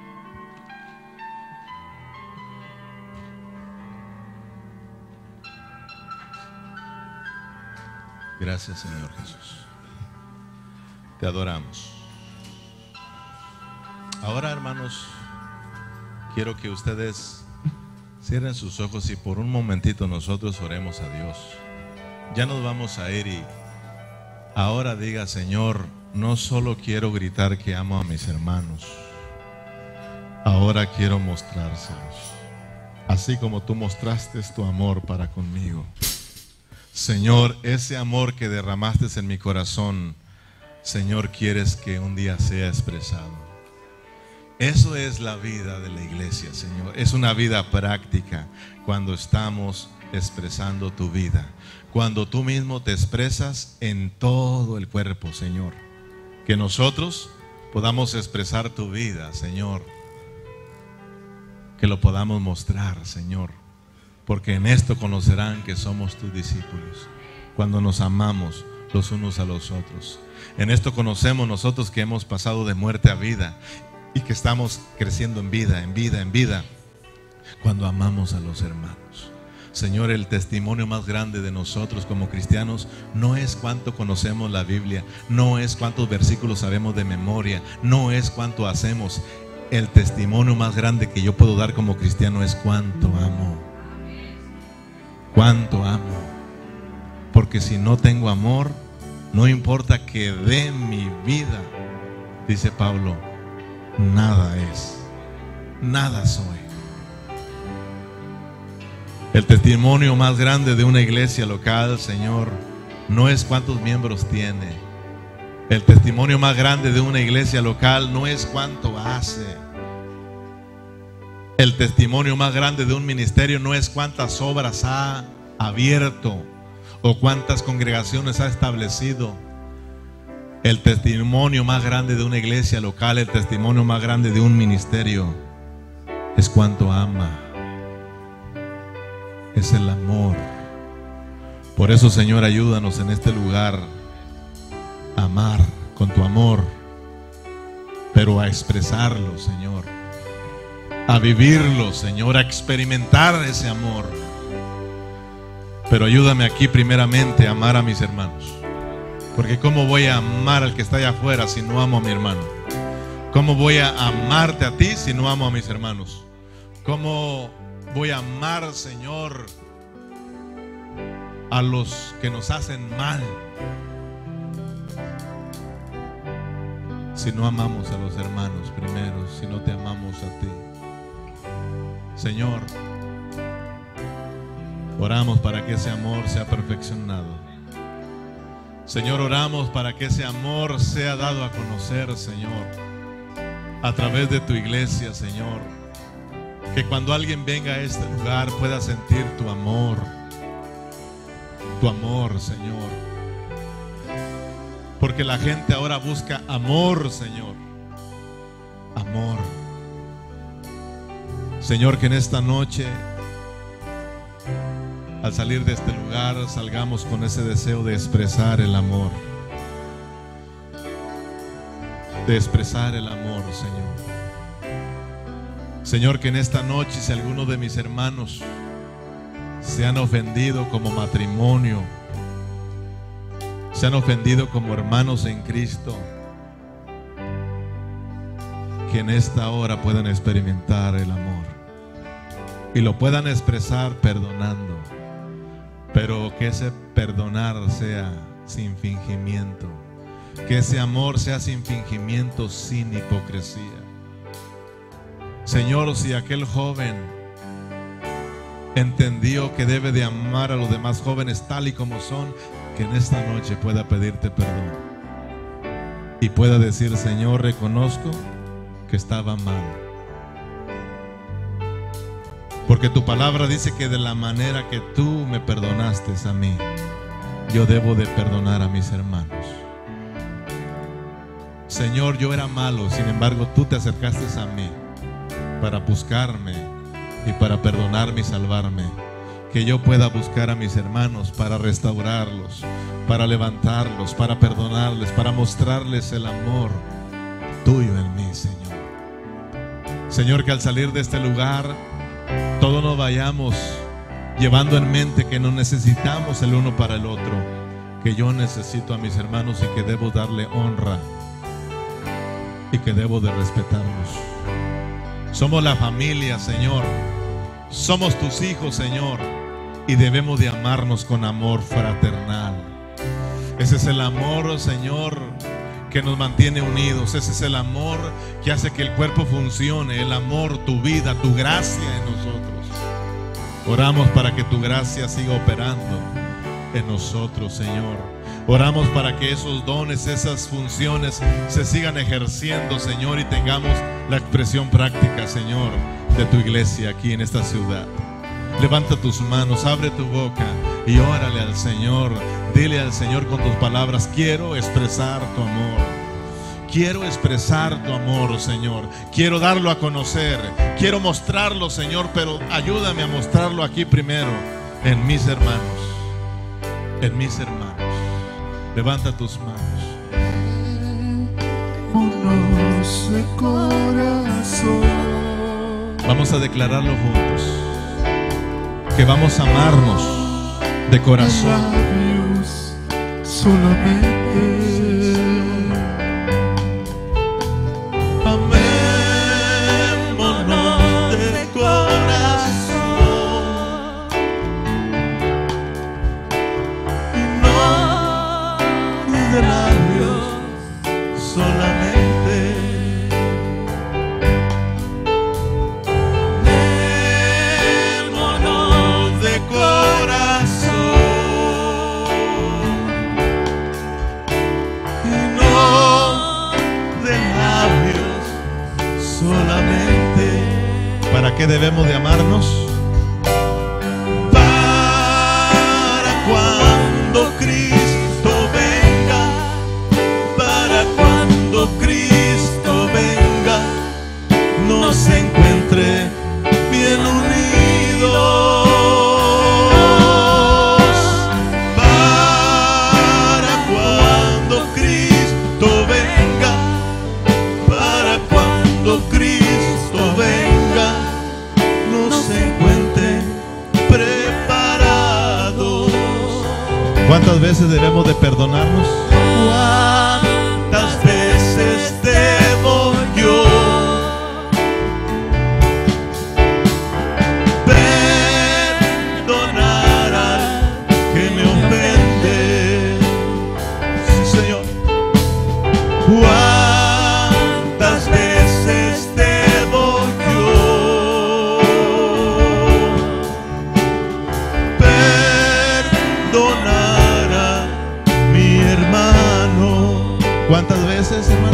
Gracias, Señor Jesús. Te adoramos. Ahora, hermanos, quiero que ustedes cierren sus ojos y por un momentito nosotros oremos a Dios. Ya nos vamos a ir y ahora diga: Señor, no solo quiero gritar que amo a mis hermanos, ahora quiero mostrárselos, así como tú mostraste tu amor para conmigo. Señor, ese amor que derramaste en mi corazón, Señor, quieres que un día sea expresado. Eso es la vida de la iglesia, Señor. Es una vida práctica cuando estamos expresando tu vida, cuando tú mismo te expresas en todo el cuerpo, Señor. Que nosotros podamos expresar tu vida, Señor. Que lo podamos mostrar, Señor. Porque en esto conocerán que somos tus discípulos, cuando nos amamos los unos a los otros. En esto conocemos nosotros que hemos pasado de muerte a vida y que estamos creciendo en vida, en vida, en vida, cuando amamos a los hermanos. Señor, el testimonio más grande de nosotros como cristianos no es cuánto conocemos la Biblia, no es cuántos versículos sabemos de memoria, no es cuánto hacemos. El testimonio más grande que yo puedo dar como cristiano es cuánto amo. Cuánto amo. Porque si no tengo amor, no importa que dé mi vida, dice Pablo, nada es, nada soy. El testimonio más grande de una iglesia local, Señor, no es cuántos miembros tiene. El testimonio más grande de una iglesia local no es cuánto hace. El testimonio más grande de un ministerio no es cuántas obras ha abierto o cuántas congregaciones ha establecido. El testimonio más grande de una iglesia local, el testimonio más grande de un ministerio es cuánto ama. Es el amor. Por eso, Señor, ayúdanos en este lugar a amar con tu amor, pero a expresarlo, Señor, a vivirlo, Señor, a experimentar ese amor. Pero ayúdame aquí primeramente a amar a mis hermanos. Porque ¿cómo voy a amar al que está allá afuera si no amo a mi hermano? ¿Cómo voy a amarte a ti si no amo a mis hermanos? ¿Cómo voy a amar, Señor, a los que nos hacen mal si no amamos a los hermanos primero, si no te amamos a ti? Señor, oramos para que ese amor sea perfeccionado. Señor, oramos para que ese amor sea dado a conocer, Señor, a través de tu iglesia, Señor. Que cuando alguien venga a este lugar pueda sentir tu amor, Señor. Porque la gente ahora busca amor, Señor. Amor. Señor, que en esta noche, al salir de este lugar, salgamos con ese deseo de expresar el amor. De expresar el amor, Señor. Señor, que en esta noche, si alguno de mis hermanos se han ofendido como matrimonio, se han ofendido como hermanos en Cristo, que en esta hora puedan experimentar el amor y lo puedan expresar perdonando. Pero que ese perdonar sea sin fingimiento. Que ese amor sea sin fingimiento, sin hipocresía. Señor, si aquel joven entendió que debe de amar a los demás jóvenes tal y como son, que en esta noche pueda pedirte perdón y pueda decir: Señor, reconozco que estaba mal. Porque tu palabra dice que de la manera que tú me perdonaste a mí, yo debo de perdonar a mis hermanos. Señor, yo era malo, sin embargo tú te acercaste a mí para buscarme y para perdonarme y salvarme. Que yo pueda buscar a mis hermanos para restaurarlos, para levantarlos, para perdonarles, para mostrarles el amor tuyo en mí, Señor. Señor, que al salir de este lugar todos nos vayamos llevando en mente que nos necesitamos el uno para el otro, que yo necesito a mis hermanos y que debo darle honra y que debo de respetarlos. Somos la familia, Señor. Somos tus hijos, Señor, y debemos de amarnos con amor fraternal. Ese es el amor, Señor, que nos mantiene unidos. Ese es el amor que hace que el cuerpo funcione. El amor, tu vida, tu gracia en nosotros. Oramos para que tu gracia siga operando en nosotros, Señor. Oramos para que esos dones, esas funciones se sigan ejerciendo, Señor, y tengamos la expresión práctica, Señor, de tu iglesia aquí en esta ciudad. Levanta tus manos, abre tu boca y órale al Señor. Dile al Señor con tus palabras: quiero expresar tu amor. Quiero expresar tu amor, Señor. Quiero darlo a conocer. Quiero mostrarlo, Señor, pero ayúdame a mostrarlo aquí primero en mis hermanos. En mis hermanos. Levanta tus manos.
Conoce corazón.
Vamos a declararlo juntos. Que vamos a amarnos de corazón.
Labios solamente.
Amémonos de corazón. Y no de labios solamente. Amémonos de corazón. Y no de labios solamente. ¿Para qué debemos de amarnos? Para cuando Cristo venga, para cuando Cristo venga, nos encuentre bien unidos. Para cuando Cristo venga, para cuando Cristo venga, nos encuentre preparados. ¿Cuántas veces debemos de perdonarnos? ¿Cuántas veces debo yo perdonar al que me ofende? Sí, Señor. ¿Cuántas veces debo yo perdonar a mi hermano? ¿Cuántas veces, hermano?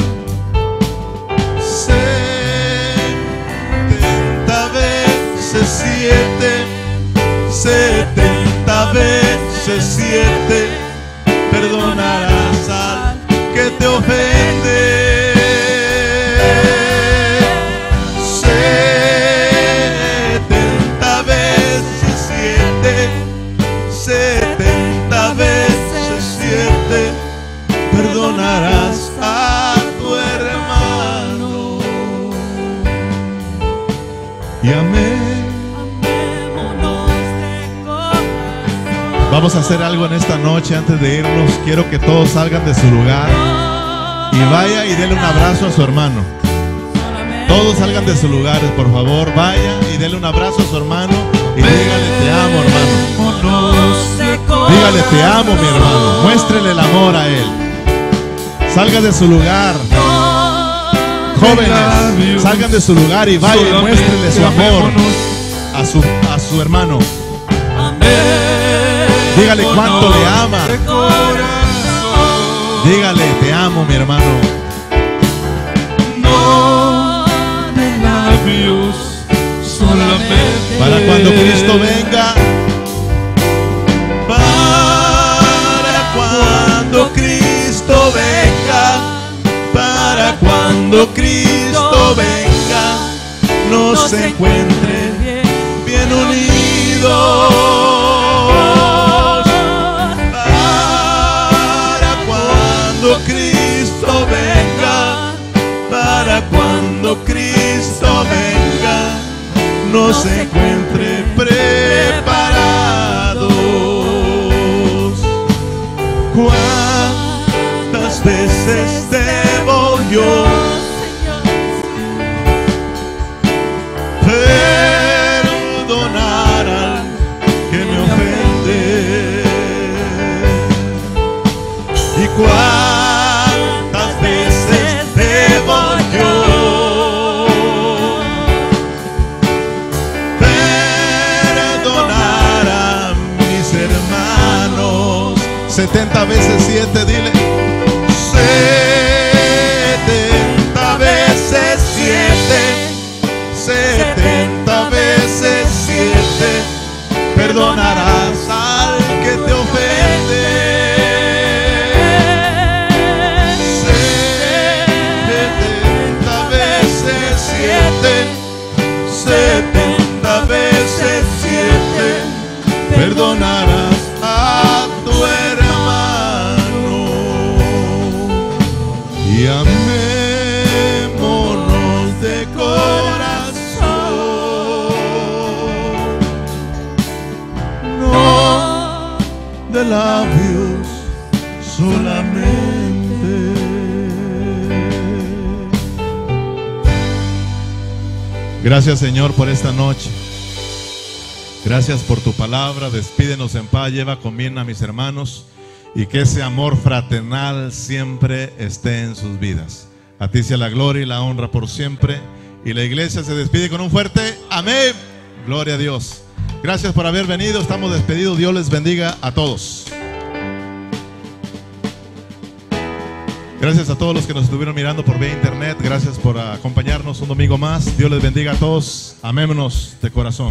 70 veces 7, 70 veces 7, perdonarás al que te ofende. 70 veces 7, 70 veces 7, perdonarás a tu hermano. Y amén. Vamos a hacer algo en esta noche antes de irnos. Quiero que todos salgan de su lugar y vaya y dele un abrazo a su hermano. Todos salgan de sus lugares, por favor. Vaya y dele un abrazo a su hermano y dígale: te amo, hermano. Dígale: te amo, mi hermano. Muéstrele el amor a él. Salga de su lugar. Jóvenes, salgan de su lugar y vaya y muéstrenle su amor a su hermano. Dígale cuánto le ama. Dígale: te amo, mi hermano.
No de labios solamente.
Para cuando Cristo venga. Para cuando Cristo venga. Para cuando Cristo venga, nos encuentre bien unidos. Para cuando Cristo venga, para cuando Cristo venga, nos encuentre preparados. ¿Cuántas veces debo yo 70 veces 7, dile. 70 veces 7. 70 veces 7. Perdonarás al que te ofende. 70 veces 7. 70 veces 7. Perdonarás a tu hermano. Y amémonos de corazón, no de labios solamente. Gracias, Señor, por esta noche. Gracias por tu palabra. Despídenos en paz, lleva con bien a mis hermanos y que ese amor fraternal siempre esté en sus vidas. A ti sea la gloria y la honra por siempre. Y la iglesia se despide con un fuerte amén. Gloria a Dios. Gracias por haber venido. Estamos despedidos. Dios les bendiga a todos. Gracias a todos los que nos estuvieron mirando por vía internet. Gracias por acompañarnos un domingo más. Dios les bendiga a todos. Amémonos de corazón.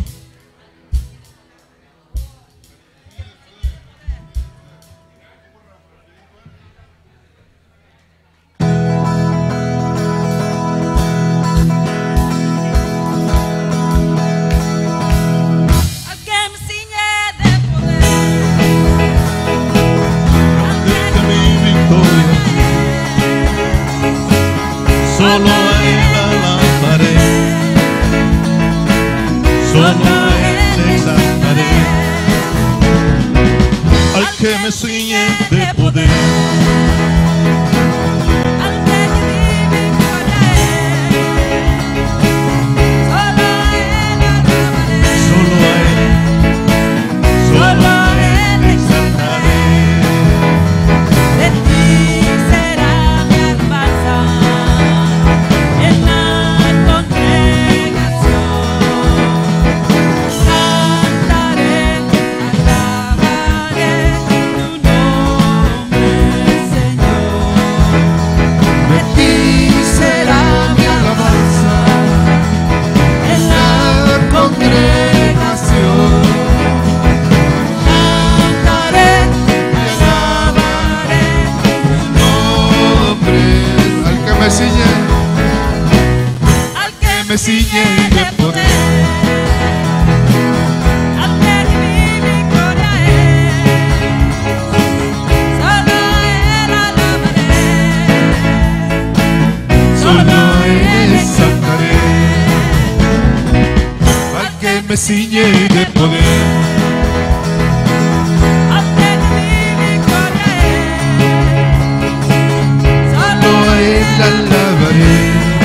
Solo a Él alabaré, solo a Él exaltaré, al que me ciñe de poder,
al que vive con Él. Solo a Él alabaré,
solo a Él exaltaré.
de ti será mi alabanza.
Me ciñe de poder,
al que vive con Él. Solo a Él alabaré,
solo a Él exaltaré, al que me ciñe de poder,
al que vive con Él.
solo a Él alabaré.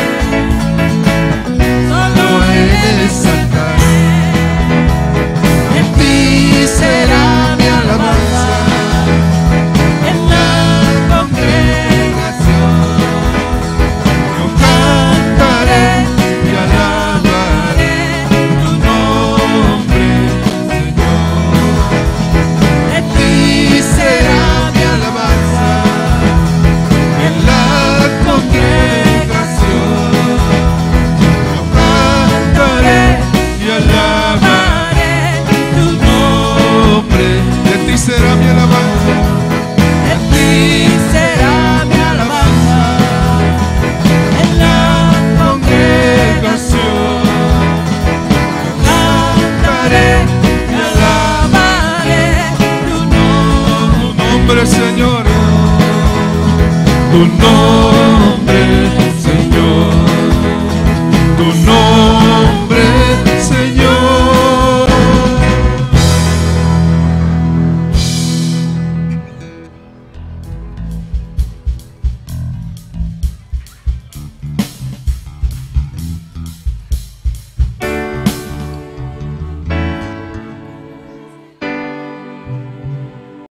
Será mi alabanza en la congregación.
Yo cantaré y alabaré tu nombre, Señor.
De ti
será mi alabanza en la congregación. Yo cantaré y alabaré tu nombre. De ti será mi alabanza.
De ti será mi alabanza en la congregación.
Cantaré
Y alabaré tu nombre.
tu nombre, Señor. Tu nombre.